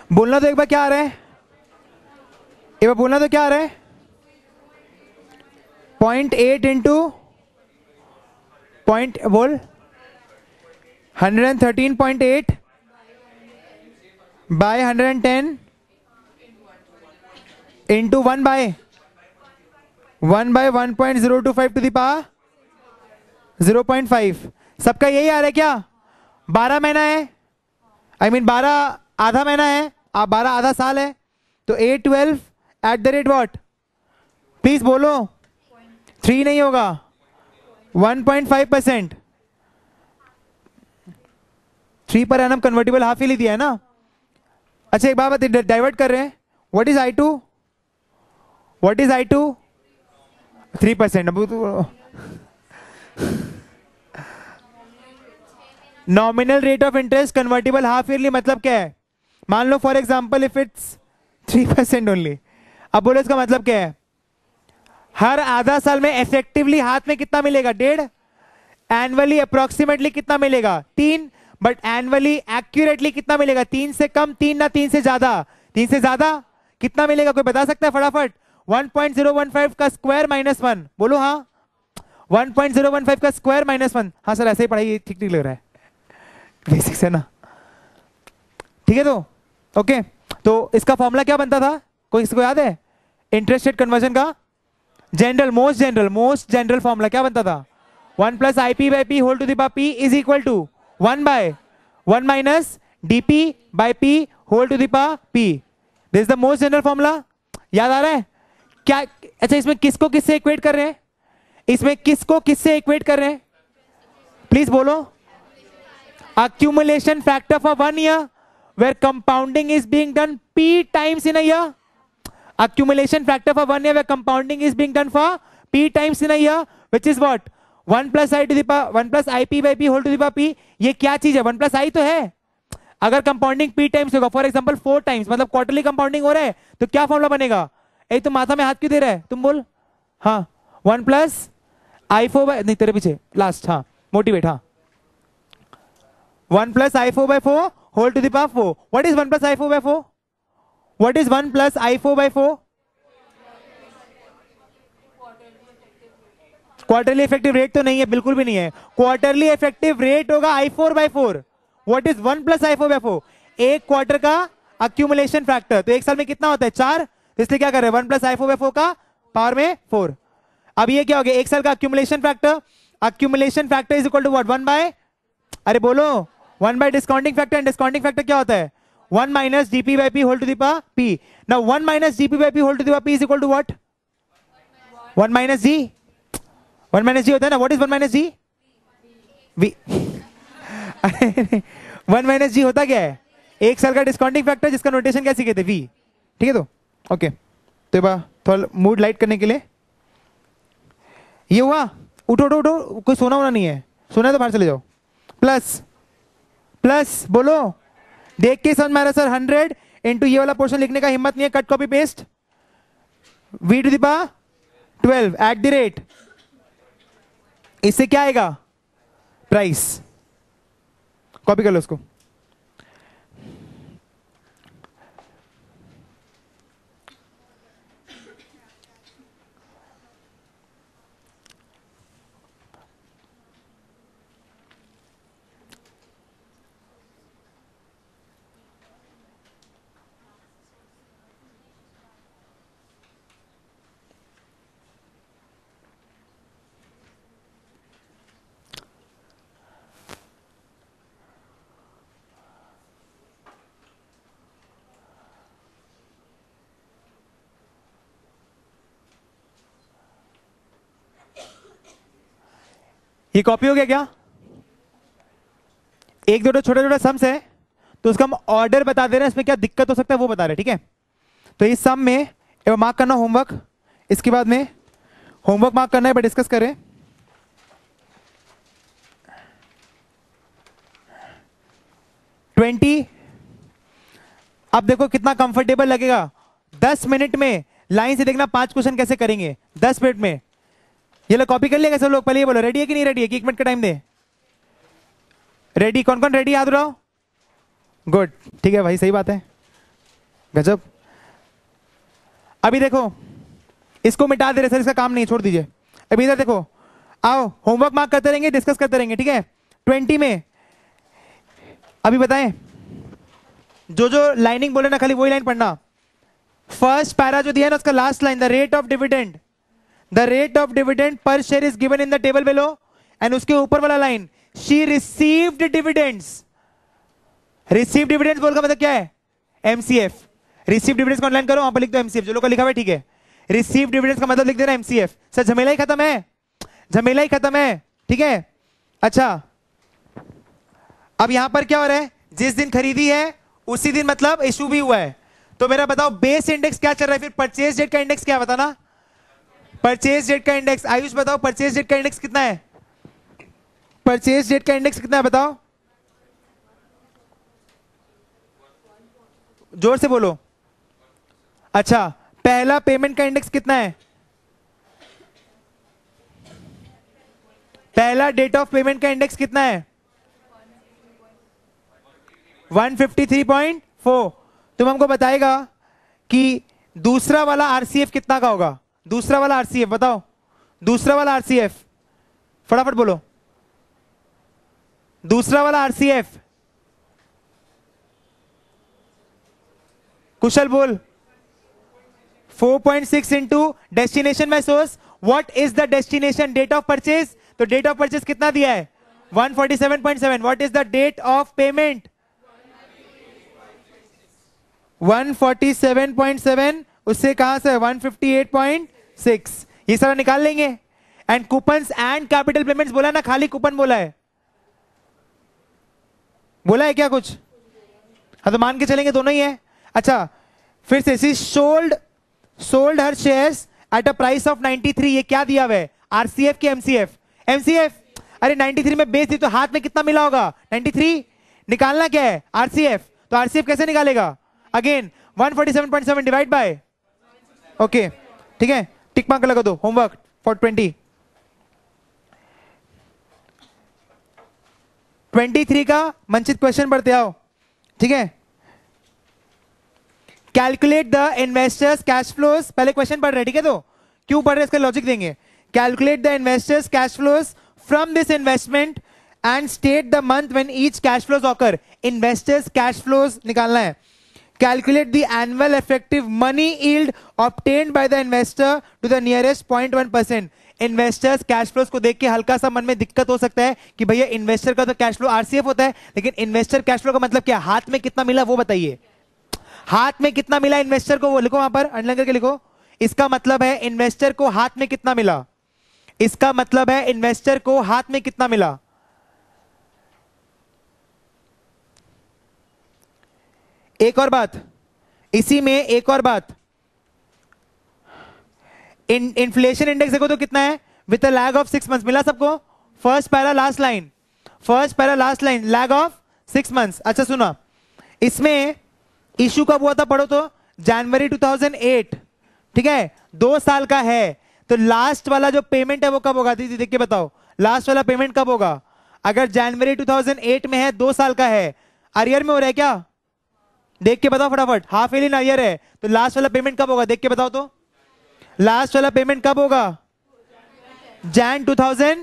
बोलना तो एक बार क्या आ रहा है, एक बार बोलना तो क्या आ रहा है, पॉइंट एट इंटू पॉइंट बोल hundred and thirteen point eight by hundred and ten into one by one by one point zero two five to the power zero point five. सबका यही आ रहा है क्या? बारह महीना है, आई मीन बारह आधा महीना है, आप बारह आधा साल है, तो eight twelve at the rate what, please बोलो। थ्री नहीं होगा, one point five percent. Three per annum convertible half ही दिया है ना। अच्छा एक बात डाइवर्ट कर रहे हैं, what is I two, what is I two, three percent. अब तो nominal rate of interest convertible half yearly मतलब क्या है? मान लो for example if it's three percent only. अब बोलो इसका मतलब क्या है? हर आधा साल में इफेक्टिवली हाथ में कितना मिलेगा? डेढ़। एनुअली अप्रोक्सीमेटली कितना मिलेगा? तीन। बट एनुअली एक्यूरेटली कितना मिलेगा? तीन से कम, तीन ना तीन से ज्यादा, तीन से ज्यादा कितना मिलेगा? कोई बता सकता है फटाफट? One point zero one five का स्क्वायर माइनस वन, बोलो हाँ। One point zero one five का स्क्वायर माइनस वन। हाँ सर ऐसे ही पढ़ाई ठीक ठीक लग रहा है, बेसिक्स है ना, ठीक है। तो ओके, तो इसका फॉर्मूला क्या बनता था? कोई इसको याद है? इंटरेस्ट रेट कन्वर्जन का general, most general, most general formula क्या बनता था? One plus I P by P whole to the power P is equal to one by one minus D P by P whole to the power P. This is the most general formula. याद आ रहा है क्या? अच्छा इसमें किसको किससे इक्वेट कर रहे हैं? इसमें किसको किससे इक्वेट कर रहे हैं? प्लीज बोलो। accumulation factor for one year where compounding is being done p times in a year. Accumulation factor for one year where compounding is being done for p times in a year, which is what? one plus i to the power one plus ip by p whole to the power p. ये क्या चीज है? one plus i तो है। अगर कंपाउंडिंग p टाइम्स होगा, फॉर एग्जांपल फोर टाइम्स, मतलब क्वार्टरली कंपाउंडिंग हो रहा है, तो क्या फॉर्मूला बनेगा? ए तुम माथा में हाथ क्यों दे रहा है? तुम बोल। हाँ, one plus I four by, नहीं तेरे पीछे लास्ट, हाँ मोटिवेट, हाँ one plus I four by four whole to the power four. What is one plus I four by four? What is one plus I four by four? Quarterly effective rate तो नहीं है, बिल्कुल भी नहीं है। क्वार्टरली इफेक्टिव रेट होगा I four by four. What is one plus I four by four? एक क्वार्टर का अक्यूमुलेशन फैक्टर, तो एक साल में कितना होता है? चार, तो इसलिए क्या कर रहे हैं? One plus I four by four का पावर में फोर। अब ये क्या हो गया? एक साल का accumulation factor, accumulation factor is equal to what? One by, अरे बोलो, one by discounting factor. And discounting factor क्या होता है? One minus GP by P whole to the power P. Now one minus GP by P whole to the power P is equal to what? One minus G, one minus G होता है ना। What is one minus G? V. One minus G होता क्या है? एक साल का डिस्काउंटिंग फैक्टर जिसका नोटेशन क्या सीखे थे? वी, ठीक है। तो ओके, तो एक बार थोड़ा मूड लाइट करने के लिए ये हुआ। उठो उठो उठो, कोई सोना होना नहीं है, सोना है तो बाहर चले जाओ। प्लस प्लस बोलो, देख के समझ में आ रहा सर? हंड्रेड इंटू ये वाला पोर्शन लिखने का हिम्मत नहीं है, cut copy paste, V to the power twelve at the rate, इससे क्या आएगा? प्राइस। कॉपी कर लो उसको। ये कॉपी हो गया क्या? एक दो छोटे छोटे सम्स है, तो उसका हम ऑर्डर बता दे रहे हैं, इसमें क्या दिक्कत हो सकता है वो बता रहे हैं, ठीक है। तो इस सम में मार्क करना होमवर्क, इसके बाद में होमवर्क मार्क करना है, पर डिस्कस करें। ट्वेंटी, अब देखो कितना कंफर्टेबल लगेगा। दस मिनट में लाइन से देखना पांच क्वेश्चन कैसे करेंगे दस मिनट में। ये लोग कॉपी कर लिया सब लोग? पहले ये बोलो रेडी है कि नहीं रेडी है, कि एक मिनट का टाइम दे। रेडी? कौन कौन रेडी? याद रहो। गुड, ठीक है भाई, सही बात है। गजब। अभी देखो इसको मिटा दे रहे सर, इसका काम नहीं, छोड़ दीजिए। अभी इधर देखो, आओ होमवर्क मार्क करते रहेंगे, डिस्कस करते रहेंगे, ठीक है। ट्वेंटी में अभी बताएं, जो जो लाइनिंग बोले ना खाली वही लाइन पढ़ना। फर्स्ट पैरा जो दिया है ना उसका last line, the rate of dividend, the rate of dividend per share is given in the table below, and उसके ऊपर वाला line, she received dividends. Receive dividends बोल का मतलब क्या है? एमसीएफ। रिसीव डिविडेंड्स को ऑनलाइन करो, वहां पर लिख दो एमसीएफ, जो लोग का लिखा हुआ है, ठीक है। रिसीव डिविडेंड्स का मतलब लिख देना एमसीएफ। सर झमेला ही खत्म है, झमेला ही खत्म है, ठीक है। अच्छा अब यहां पर क्या हो रहा है, जिस दिन खरीदी है उसी दिन मतलब इशू भी हुआ है, तो मेरा बताओ बेस इंडेक्स क्या चल रहा है, फिर परचेज डेट का इंडेक्स क्या बताना? परचेज डेट का इंडेक्स। आयुष बताओ परचेज डेट का इंडेक्स कितना है? परचेज डेट का इंडेक्स कितना है बताओ, जोर से बोलो। अच्छा पहला पेमेंट का इंडेक्स कितना है? पहला डेट ऑफ पेमेंट का इंडेक्स कितना है? One fifty three point four. तुम हमको बताएगा कि दूसरा वाला आरसीएफ कितना का होगा? दूसरा वाला आरसीएफ बताओ, दूसरा वाला आरसीएफ फटाफट बोलो, दूसरा वाला आरसीएफ कुशल बोल। Four point six into destination by source. What is the destination? Date of purchase. तो डेट ऑफ परचेज कितना दिया है? One forty seven point seven. What is the date of payment? One forty seven point seven. उससे कहां से? One fifty eight point six. ये सारा निकाल लेंगे। And coupons and capital payments बोला ना, खाली कूपन बोला है? बोला है क्या कुछ? हाँ तो मान के चलेंगे दोनों ही है। अच्छा फिर से she sold sold her shares at a price of ninety three. ये क्या दिया हुआ है? आरसीएफ की एमसीएफ? एमसीएफ। अरे नाइंटी थ्री में बेच दी तो हाथ में कितना मिला होगा? Ninety three. निकालना क्या है? आरसीएफ। तो आरसीएफ कैसे निकालेगा? Again one forty seven point seven divide by, okay ठीक है, टिक मार्क लगा दो। Homework for twenty twenty three का मंचित क्वेश्चन पढ़ते आओ, ठीक है। Calculate the investors cash flows. पहले क्वेश्चन पढ़ रहे, ठीक है, तो क्यों पढ़ रहे इसका लॉजिक देंगे। Calculate the investors cash flows from this investment and state the month when each cash flows occur. Investors cash flows निकालना है। Calculate the annual effective money yield obtained by the investor to the nearest point one percent. Investors cash flows को देख के हल्का सा मन में दिक्कत हो सकता है कि भैया इन्वेस्टर का तो कैश फ्लो आरसीएफ होता है, लेकिन इन्वेस्टर कैश फ्लो का मतलब क्या? हाथ में कितना मिला वो बताइए। हाथ में कितना मिला इन्वेस्टर को, वो लिखो वहां पर, अंडरलाइन करके लिखो। इसका मतलब है इन्वेस्टर को हाथ में कितना मिला। इसका मतलब है इन्वेस्टर को हाथ में कितना मिला। एक और बात, इसी में एक और बात, इन इन्फ्लेशन इंडेक्स देखो तो कितना है? With a lag of six months. मिला सबको? First para last line, first para last line, lag of six months. अच्छा सुना, इसमें इशू कब हुआ था पढ़ो तो, जनवरी टू थाउजेंड एट, ठीक है, दो साल का है। तो लास्ट वाला जो पेमेंट है वो कब होगा? दीदी देख के बताओ, लास्ट वाला पेमेंट कब होगा? अगर जनवरी टू थाउजेंड एट में है, दो साल का है, अरियर में हो रहा है क्या? देख के बताओ फटाफट। हाफ ईयरली अरियर है, तो लास्ट वाला पेमेंट कब होगा? देख के बताओ तो, लास्ट वाला पेमेंट कब होगा? जैन टू थाउजेंड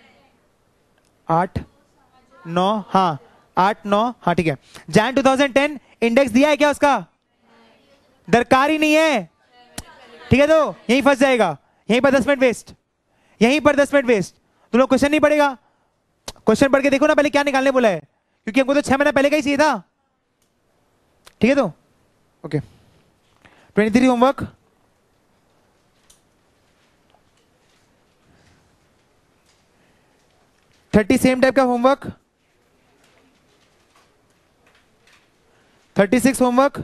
आठ नौ, हाँ आठ नौ, हाँ ठीक है, Jan two thousand ten. Index दिया है क्या उसका? दरकार ही नहीं है, ठीक है, तो यहीं फंस जाएगा। यहीं पर दस मिनट वेस्ट, यहीं पर दस मिनट वेस्ट। तुम लोग क्वेश्चन नहीं पढ़ेगा, क्वेश्चन पढ़ के देखो ना पहले क्या निकालने बोला है, क्योंकि हमको तो छह महीना पहले का ही चाहिए था, ठीक है। तो okay twenty three homework. Thirty same type का homework. Thirty six homework.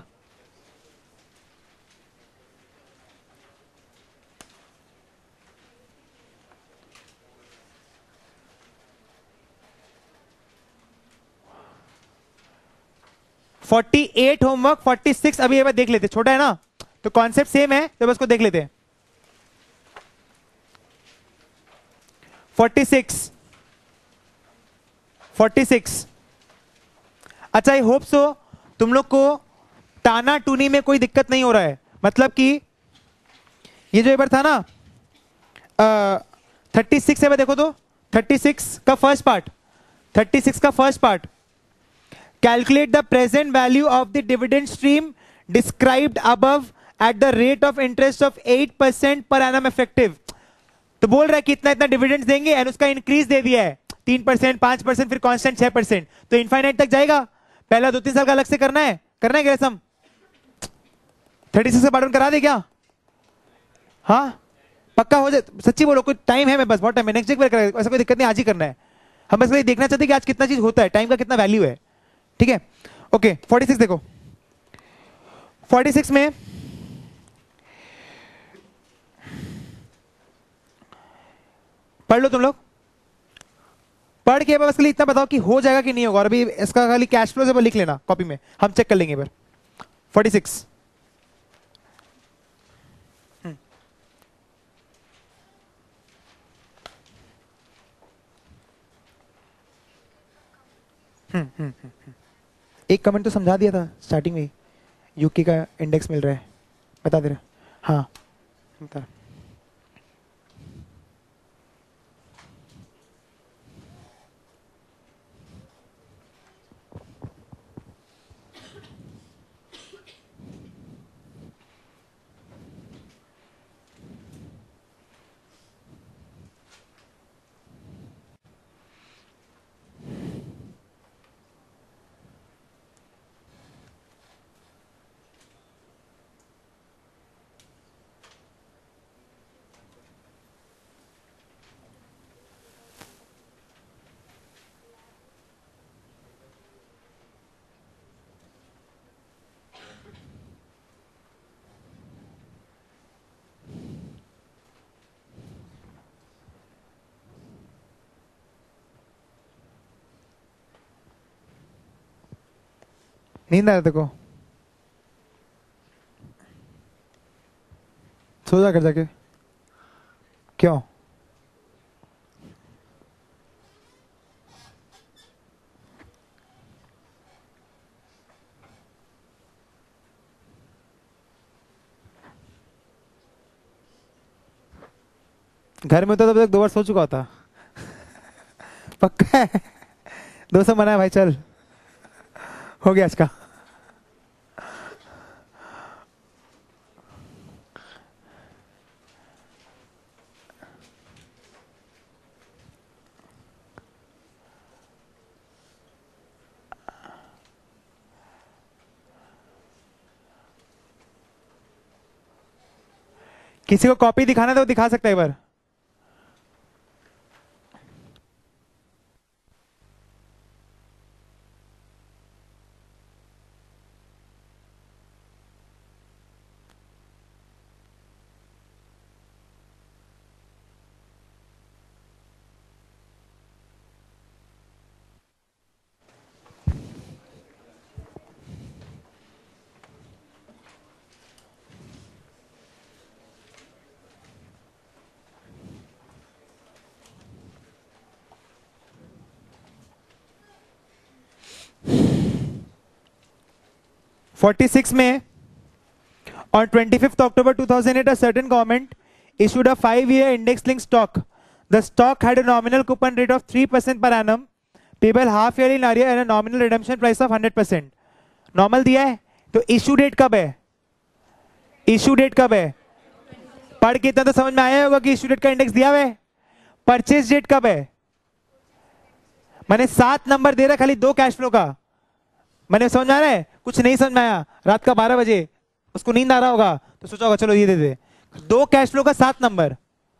Forty eight homework. Forty six अभी एक बार देख लेते, छोटा है ना तो कॉन्सेप्ट सेम है, तो बस को देख लेते हैं। Forty six forty six. अच्छा आई होप सो तुम लोग को टाना टूनी में कोई दिक्कत नहीं हो रहा है, मतलब कि ये जो एक बार था ना थर्टी सिक्स है, देखो तो थर्टी सिक्स का फर्स्ट पार्ट, थर्टी सिक्स का first part, calculate the present value of the dividend stream described above at the rate of interest of eight percent per annum effective. तो बोल रहा है कि इतना इतना डिविडेंड देंगे एंड उसका इंक्रीज दे दिया है तीन परसेंट, पांच परसेंट, फिर कांस्टेंट छह परसेंट, तो इनफाइनाइट तक जाएगा। पहला दो तीन साल का अलग से करना है, करना है क्या रसम? थर्टी सिक्स से पार्ट वन करा दे क्या? हाँ पक्का हो जाए, सच्ची बोलो, कोई टाइम है? मैं बस बहुत टाइम है, नेक्स्ट वीक करेगा, ऐसा कोई दिक्कत नहीं, आज ही करना है। हम बस ये देखना चाहते हैं कि आज कितना चीज होता है, टाइम का कितना वैल्यू है, ठीक है? ओके फोर्टी सिक्स देखो, फोर्टी सिक्स में पढ़ लो तुम लोग, पढ़ के बस खाली इतना बताओ कि हो जाएगा कि नहीं होगा, और अभी इसका खाली कैश फ्लो से लिख लेना कॉपी में, हम चेक कर लेंगे एक बार। फोर्टी सिक्स एक कमेंट तो समझा दिया था स्टार्टिंग में, यूके का इंडेक्स मिल रहा है, बता दे रहा। हाँ बता। नींद आ रहा देखो, सो जा कर जाके। क्यों? घर में तो तब तक दो बार सो चुका होता। पक्का है? दो सौ मना है भाई, चल हो गया इसका। किसी को कॉपी दिखाना तो दिखा सकता है एक बार। फोर्टी सिक्स में on twenty-fifth October two thousand eight, a certain government issued a five-year index-linked stock. The stock had a nominal coupon rate of three percent per annum, payable half yearly in arrear, and a nominal redemption price of one hundred percent. Normal दिया है, तो issue date कब है? Issue date कब है? पढ़ के इतना तो समझ में आया होगा कि issue date का इंडेक्स दिया हुआ है। Purchase date कब है? मैंने सात नंबर दे रहा, खाली दो कैश फ्लो का। मैंने समझ आ रहा है? कुछ नहीं समझ में आया, रात का बारह बजे उसको नींद आ रहा होगा तो सोचा होगा चलो ये दे दे। दो कैश फ्लो का सात नंबर।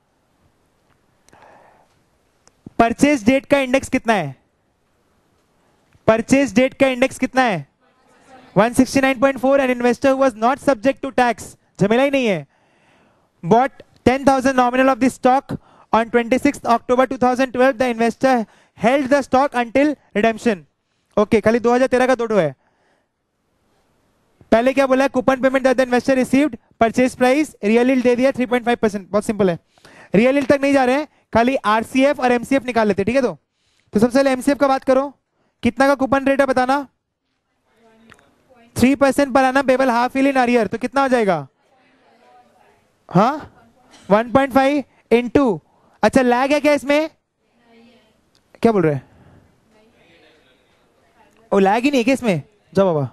परचेज डेट का इंडेक्स कितना है? परचेज डेट का इंडेक्स कितना है? one sixty-nine point four, and investor was not subject to tax, झमेला ही नहीं है। Bought ten thousand nominal of the stock on twenty-sixth October two thousand twelve. The investor held the stock until redemption. Okay, खाली दो हज़ार तेरह का दो है। पहले क्या बोला है? Coupon payment that the investor received, purchase price, real yield दे दिया थ्री पॉइंट फाइव परसेंट। बहुत सिंपल है, रियल यील्ड तक नहीं जा रहे हैं, खाली आरसीएफ और एमसीएफ निकाल लेते, ठीक है? तो तो सबसे पहले एमसीएफ का बात करो, कितना का कूपन रेट है बताना? थ्री परसेंट पर आना payable half year in arrear, तो कितना हो जाएगा? हाँ वन पॉइंट फाइव इंटू, अच्छा लैग है क्या इसमें? क्या बोल रहे हैं? ओ लैग ही नहीं है क्या इसमें? जाओ बाबा।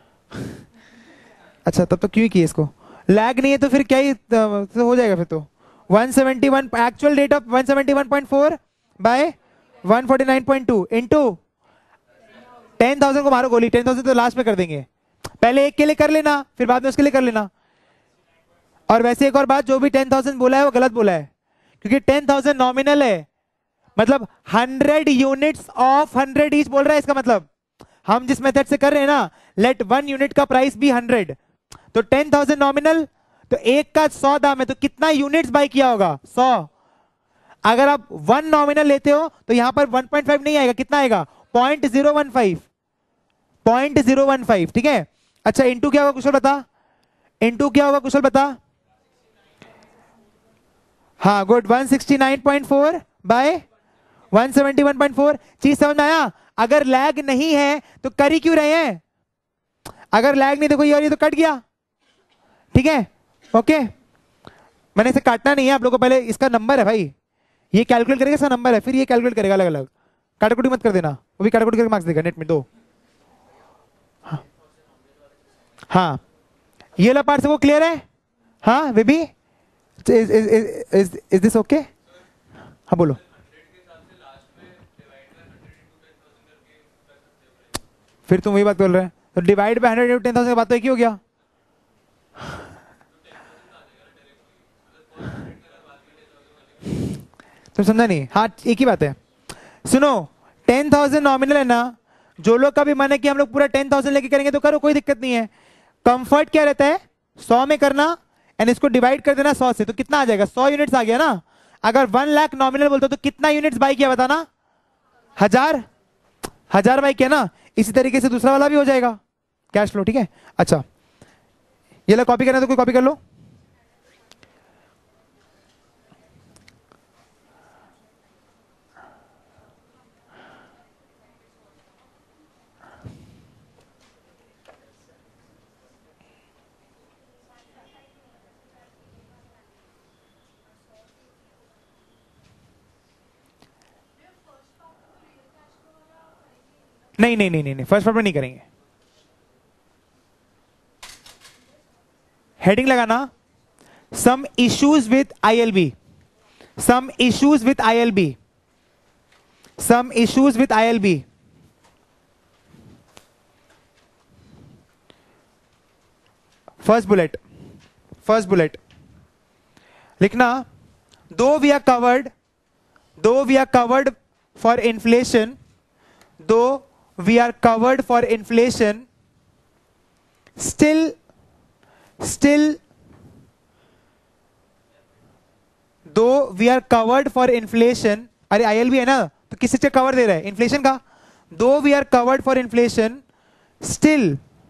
अच्छा तब तो क्यों किए इसको? लैग नहीं है तो फिर क्या ही तो हो जाएगा फिर तो one seventy one actual date of one seventy one point four by one forty nine point two into ten thousand को मारो गोली, टेन थाउजेंड तो लास्ट में कर देंगे, पहले एक के लिए कर लेना फिर बाद में उसके लिए कर लेना। और वैसे एक और बात, जो भी टेन थाउजेंड बोला है वो गलत बोला है, क्योंकि टेन थाउजेंड नॉमिनल है, मतलब hundred units of hundred each बोल रहा है। इसका मतलब हम जिस मेथड से कर रहे हैं ना, लेट वन यूनिट का प्राइस भी हंड्रेड, तो टेन थाउजेंड नॉमिनल, तो एक का सौ दाम है, तो कितना यूनिट्स बाय किया होगा? सौ। अगर आप वन नॉमिनल लेते हो तो यहां पर वन पॉइंट फाइव नहीं आएगा, कितना आएगा? Point zero one five, point zero one five, ठीक है। अच्छा इंटू क्या होगा कुशल बता, इंटू क्या होगा कुशल बता? हाँ good, one sixty nine point four by one seventy one point four. चीज समझ में आया? अगर लैग नहीं है तो कर ही क्यों रहे हैं? अगर लैग नहीं, देखो ये और ये तो कट गया, ठीक है ओके। मैंने इसे काटना नहीं है, आप लोगों को पहले इसका नंबर है भाई, ये कैलकुलेट करेगा, इसका नंबर है, फिर ये कैलकुलेट करेगा अलग अलग, काटाकुटी मत कर देना, वो भी काटाकुटी करके मार्क्स देगा नेट में दो। हाँ, हाँ ये वाला पार्ट सबको क्लियर है? हाँ बेबी, इज दिस ओके? हाँ बोलो। फिर तुम वही बात बोल रहे हैं, तो divide by hundred ten thousand का बात तो एक ही हो गया। तुम समझा नहीं? हाँ एक ही बात है। सुनो, टेन थाउजेंड नॉमिनल है ना, जो लोग का भी मन है कि हम लोग पूरा टेन थाउजेंड लेके करेंगे तो करो, कोई दिक्कत नहीं है। कंफर्ट क्या रहता है? सौ में करना एंड इसको डिवाइड कर देना सौ से, तो कितना आ जाएगा? सौ यूनिट्स आ गया ना। अगर वन लाख नॉमिनल बोलते तो कितना यूनिट्स बाई किया बताना? हजार, हजार बाई किया ना। इसी तरीके से दूसरा वाला भी हो जाएगा कैश फ्लो, ठीक है। अच्छा ये लो कॉपी करना तो कोई कॉपी कर लो। नहीं नहीं नहीं नहीं फर्स्ट पार्ट में नहीं करेंगे। हेडिंग लगाना, some issues with ILB, some issues with ILB, some issues with ILB. First bullet, first bullet लिखना, though we are covered, though we are covered for inflation, though we are covered for inflation, still still though we are covered for inflation, अरे आई एल बी है ना, तो किस चीज का कवर दे रहा है? इन्फ्लेशन का। though we are covered for inflation, still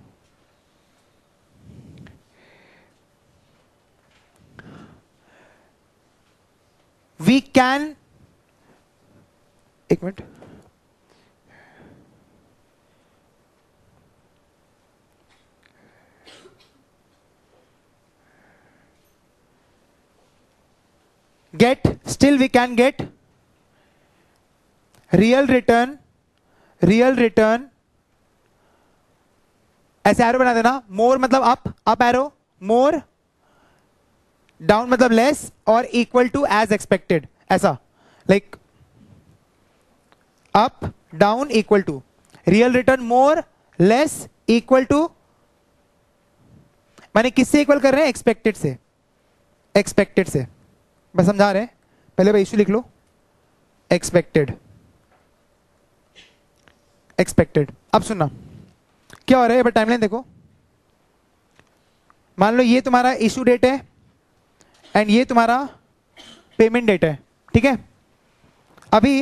we can, एक मिनट, get, still we can get real return, real return, ऐसे एरो बना देना, मोर मतलब up, up arrow, more, down मतलब लेस, और इक्वल टू एज एक्सपेक्टेड, ऐसा like up down equal to, real return more less equal to, माने किससे इक्वल कर रहे हैं? एक्सपेक्टेड से, एक्सपेक्टेड से, बस समझा रहे हैं। पहले भाई इश्यू लिख लो, एक्सपेक्टेड, एक्सपेक्टेड। अब सुनना क्या हो रहा है, एक बार टाइमलाइन देखो। मान लो ये तुम्हारा इशू डेट है एंड ये तुम्हारा पेमेंट डेट है, ठीक है। अभी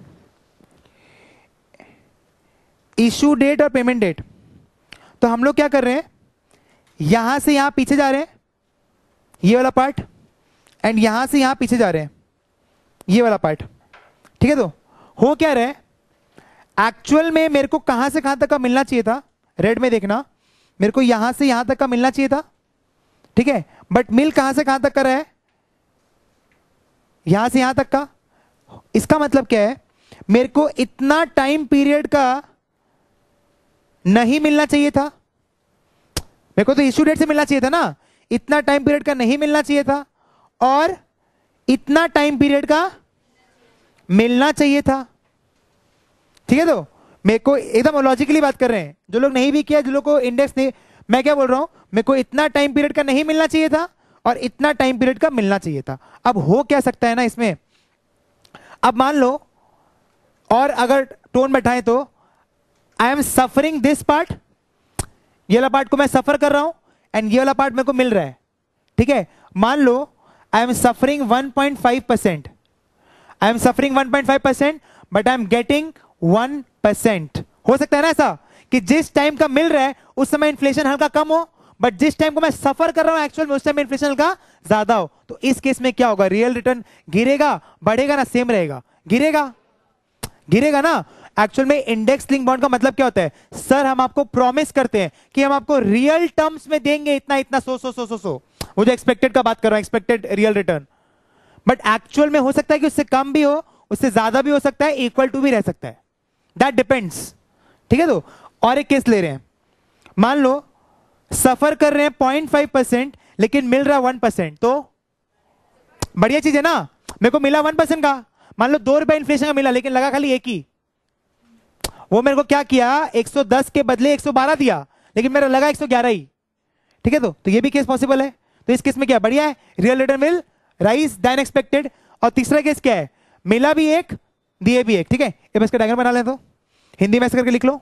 इशू डेट और पेमेंट डेट, तो हम लोग क्या कर रहे हैं, यहां से यहां पीछे जा रहे हैं, ये वाला पार्ट, एंड यहां से यहां पीछे जा रहे हैं, ये वाला पार्ट, ठीक है। तो हो क्या रहा है, एक्चुअल में मेरे को कहां से कहां तक का मिलना चाहिए था, रेड में देखना, मेरे को यहां से यहां तक का मिलना चाहिए था, ठीक है, बट मिल कहां से कहां तक का रहा है, यहां से यहां तक का। इसका मतलब क्या है, मेरे को इतना टाइम पीरियड का नहीं मिलना चाहिए था, मेरे को तो इश्यू डेट से मिलना चाहिए था ना, इतना टाइम पीरियड का नहीं मिलना चाहिए था, और इतना टाइम पीरियड का मिलना चाहिए था, ठीक है। तो मेरे को एकदम लॉजिकली बात कर रहे हैं, जो लोग नहीं भी किया, जो लोग को इंडेक्स नहीं, मैं क्या बोल रहा हूं, मेरे को इतना टाइम पीरियड का नहीं मिलना चाहिए था और इतना टाइम पीरियड का मिलना चाहिए था। अब हो क्या सकता है ना इसमें, अब मान लो और अगर टोन बैठाएं तो I am suffering this part, ये वाला पार्ट को मैं सफर कर रहा हूं एंड ये वाला पार्ट मेरे को मिल रहा है, ठीक है। मान लो I am suffering one point five percent, I am suffering one point five percent but I am getting one percent. हो सकता है ना ऐसा कि जिस टाइम का मिल रहा है उस समय इन्फ्लेशन हल्का कम हो, बट जिस टाइम को मैं सफर कर रहा हूं एक्चुअल में उस टाइम इन्फ्लेशन हल्का ज्यादा हो। तो इस केस में क्या होगा, रियल रिटर्न गिरेगा बढ़ेगा ना, सेम रहेगा, गिरेगा, गिरेगा ना। एक्चुअल में इंडेक्स लिंक बॉन्ड का मतलब क्या होता है, सर हम आपको प्रॉमिस करते हैं कि हम आपको रियल टर्म्स में देंगे इतना इतना सो सो सो सो सो वो जो एक्सपेक्टेड का बात कर रहा हूं, expected real return, but actual में हो सकता है कि उससे कम भी हो, उससे ज्यादा भी हो सकता है, इक्वल टू भी रह सकता है, दैट डिपेंड्स, ठीक है। तो और एक केस ले रहे हैं, मान लो सफर कर रहे हैं पॉइंट फाइव परसेंट लेकिन मिल रहा वन परसेंट, तो बढ़िया चीज है ना, मेरे को मिला वन परसेंट का, मान लो दो रुपए इन्फ्लेशन का मिला लेकिन लगा खाली एक ही, वो मेरे को क्या किया एक सौ दस के बदले एक सौ बारह दिया लेकिन मेरा लगा एक सौ ग्यारह ही, ठीक है। तो, तो ये भी केस पॉसिबल है। तो इस केस में क्या बढ़िया है, real return will rise than expected. और तीसरा केस क्या है, मिला भी एक दिए भी एक, ठीक है। ये बस का डायग्राम बना लें, तो हिंदी में ऐसे करके लिख लो,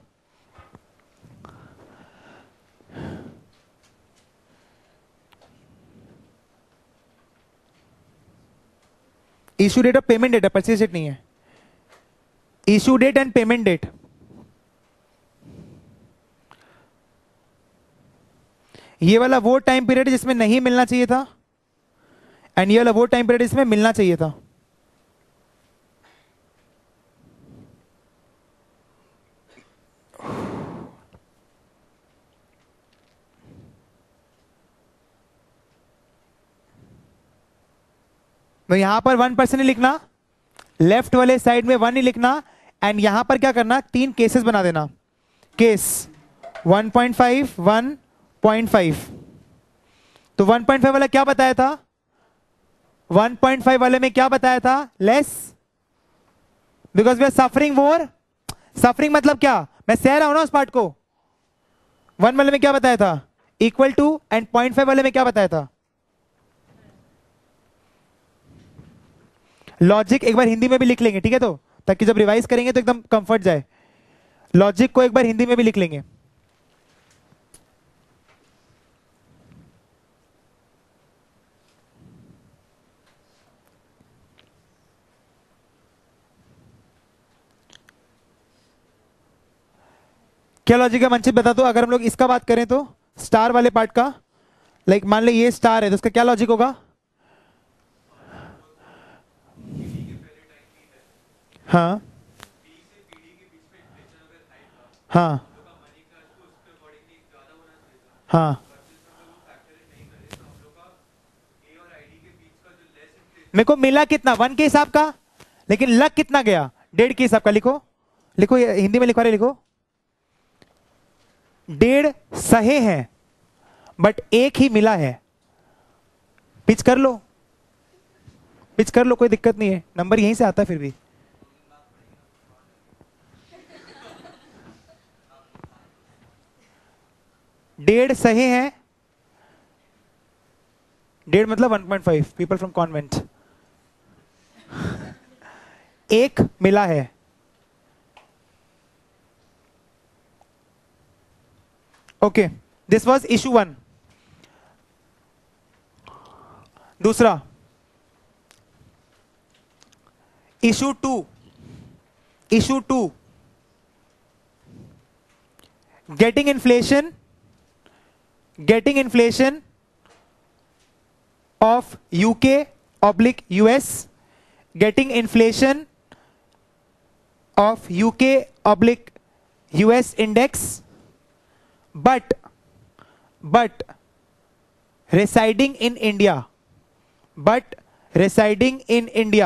इश्यू डेट और पेमेंट डेट है, परचेज डेट नहीं है, issue date and payment date. ये वाला वो टाइम पीरियड जिसमें नहीं मिलना चाहिए था एंड ये वाला वो टाइम पीरियड जिसमें मिलना चाहिए था। तो यहां पर वन परसेंट ही लिखना, लेफ्ट वाले साइड में वन ही लिखना, एंड यहां पर क्या करना, तीन केसेस बना देना, case one point five, one point five. तो वन पॉइंट फाइव वाला क्या बताया था, वन पॉइंट फाइव वाले में क्या बताया था, less, because we are suffering more. Suffering मतलब क्या, मैं सह रहा हूं ना उस पार्ट को। वन वाले में क्या बताया था, equal to, and point five वाले में क्या बताया था। लॉजिक एक बार हिंदी में भी लिख लेंगे, ठीक है, तो ताकि जब रिवाइज करेंगे तो एकदम कंफर्ट जाए। लॉजिक को एक बार हिंदी में भी लिख लेंगे। क्या लॉजिक है मंचित बता दो। अगर हम लोग इसका बात करें तो स्टार वाले पार्ट का, लाइक मान ले ये स्टार है तो उसका क्या लॉजिक होगा, हाँ हाँ हाँ, मेरे को मिला कितना, वन के हिसाब का, लेकिन लग कितना गया, डेढ़ के हिसाब का। लिखो लिखो, ये हिंदी में लिखवा रहे, लिखो डेढ़ सहे हैं बट एक ही मिला है। पिच कर लो, पिच कर लो, कोई दिक्कत नहीं है, नंबर यहीं से आता है फिर भी। डेढ़ सहे हैं, डेढ़ मतलब one point five, people from convent, एक मिला है। Okay, this was issue one. दूसरा issue two, issue two getting inflation, getting inflation of U K oblique U S, getting inflation of U K oblique U S index, but but residing in India, but residing in India,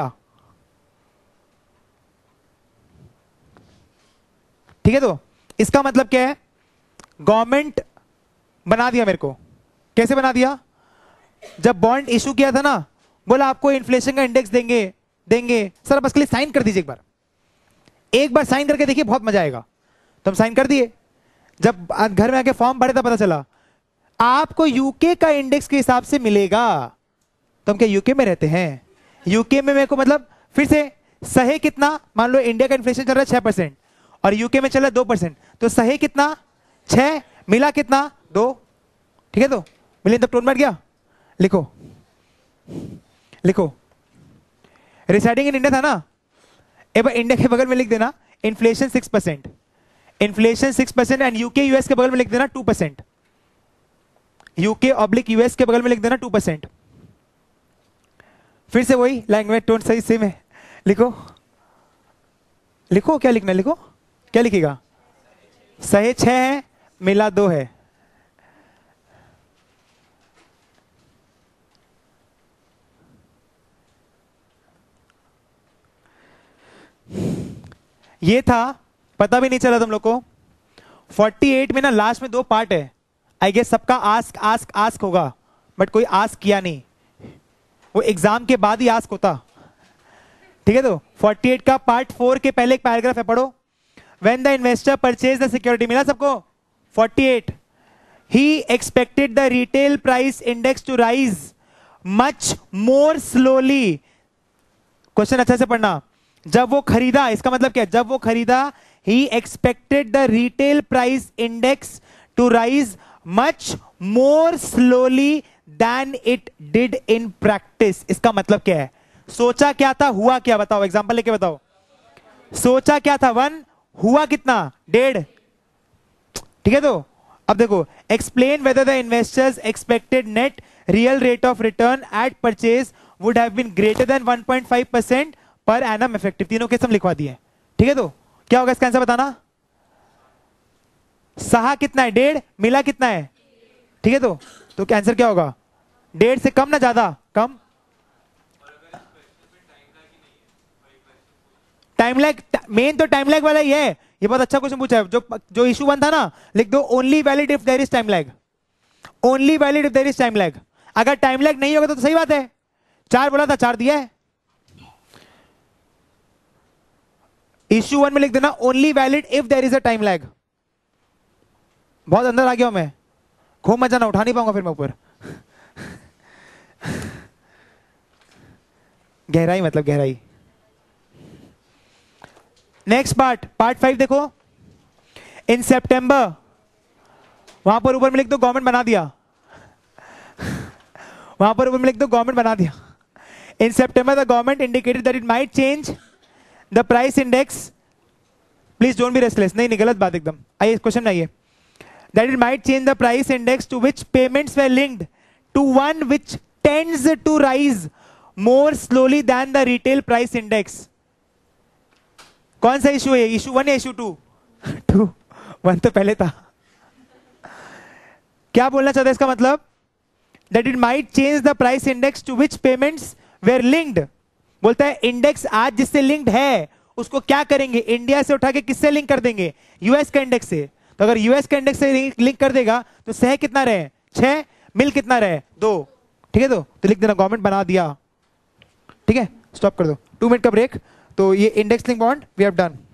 ठीक है। तो इसका मतलब क्या है, गवर्नमेंट बना दिया मेरे को, कैसे बना दिया, जब बॉन्ड इशू किया था ना, बोला आपको इन्फ्लेशन का इंडेक्स देंगे देंगे सर, बस के लिए साइन कर दीजिए, एक बार एक बार साइन करके देखिए, बहुत मजा आएगा। तो हम साइन कर दिए, जब घर में आके फॉर्म भरे था, पता चला आपको यूके का इंडेक्स के हिसाब से मिलेगा। तो हम क्या यूके में रहते हैं, यूके में मेरे को मतलब फिर से सही कितना, मान लो इंडिया का इन्फ्लेशन चल रहा है छह परसेंट और यूके में चल रहा है दो परसेंट, तो सही कितना छह, मिला कितना दो, ठीक है। तो मिलियन तक टोन बैठ गया, लिखो लिखो रिसाइडिंग इन इंडिया था ना, एक बार इंडिया के बगल में लिख देना inflation six percent, inflation six percent and UK US के बगल में लिख देना two percent, UK oblique US के बगल में लिख देना टू परसेंट। फिर से वही लैंग्वेज टोन सही सेम है, लिखो लिखो क्या लिखना है, लिखो क्या लिखेगा, सही छह है, मिला दो है, ये था, पता भी नहीं चला तुम लोग को। अड़तालीस में ना लास्ट में दो पार्ट है, आई गेस सबका आस्क आस्क आस्क होगा, बट कोई आस्क किया नहीं, वो एग्जाम के बाद ही आस्क होता, ठीक है। तो अड़तालीस का पार्ट फोर के पहले एक पैराग्राफ है, पढ़ो। When the investor purchase the security, मिला सबको अड़तालीस, he expected the retail price index to rise much more slowly, question अच्छा से पढ़ना, जब वो खरीदा, इसका मतलब क्या है, जब वो खरीदा, he expected the retail price index to rise much more slowly than it did in practice. इसका मतलब क्या है, सोचा क्या था, हुआ क्या, बताओ, एग्जांपल लेके बताओ। सोचा क्या था वन, हुआ कितना डेढ़, ठीक है। तो अब देखो, explain whether the investors expected net real rate of return at purchase would have been greater than one point five percent per annum effective, तीनों केस हम लिखवा दिए, ठीक है। तो क्या होगा इसका आंसर बताना, सहा कितना है डेढ़, मिला कितना है, ठीक है। तो तो क्या आंसर क्या होगा, डेढ़ से कम ना ज्यादा, कम। टाइम लैग, मेन तो टाइम लैग वाला ही है, ये बहुत अच्छा क्वेश्चन पूछा है। जो जो इशू वन था ना, लिख दो only valid if there is time lag, only valid if there is time lag. अगर टाइम लैग नहीं होगा तो, तो सही बात है, चार बोला था, चार दिया है। इशू वन में लिख देना only valid if there is a time lag. बहुत अंदर आ गया हूं मैं, खूब मजा ना, उठा नहीं पाऊंगा फिर मैं ऊपर। गहराई मतलब गहराई। नेक्स्ट पार्ट, पार्ट फाइव देखो, इन सितंबर, वहां पर ऊपर में लिख दो गवर्नमेंट बना दिया, वहां पर ऊपर में लिख दो गवर्नमेंट बना दिया। In September the government indicated that it might change the price index, please don't be restless, नहीं नहीं गलत बात एकदम, आइए क्वेश्चन में आइए। That it might change the price index to which payments were linked to one which tends to rise more slowly than the retail price index. कौन सा इशू है, इशू वन या इशू टू? टू, वन तो पहले था। क्या बोलना चाहता है इसका मतलब, that it might change the price index to which payments were linked, बोलता है इंडेक्स आज जिससे लिंक्ड है उसको क्या करेंगे, इंडिया से उठा के किससे लिंक कर देंगे, यूएस का इंडेक्स से। तो अगर यूएस के इंडेक्स से लिंक कर देगा तो सह कितना रहे छह, मिल कितना रहे दो, ठीक है। तो, तो लिख देना गवर्नमेंट बना दिया, ठीक है। स्टॉप कर दो, टू मिनट का ब्रेक। तो ये index link bond we have done.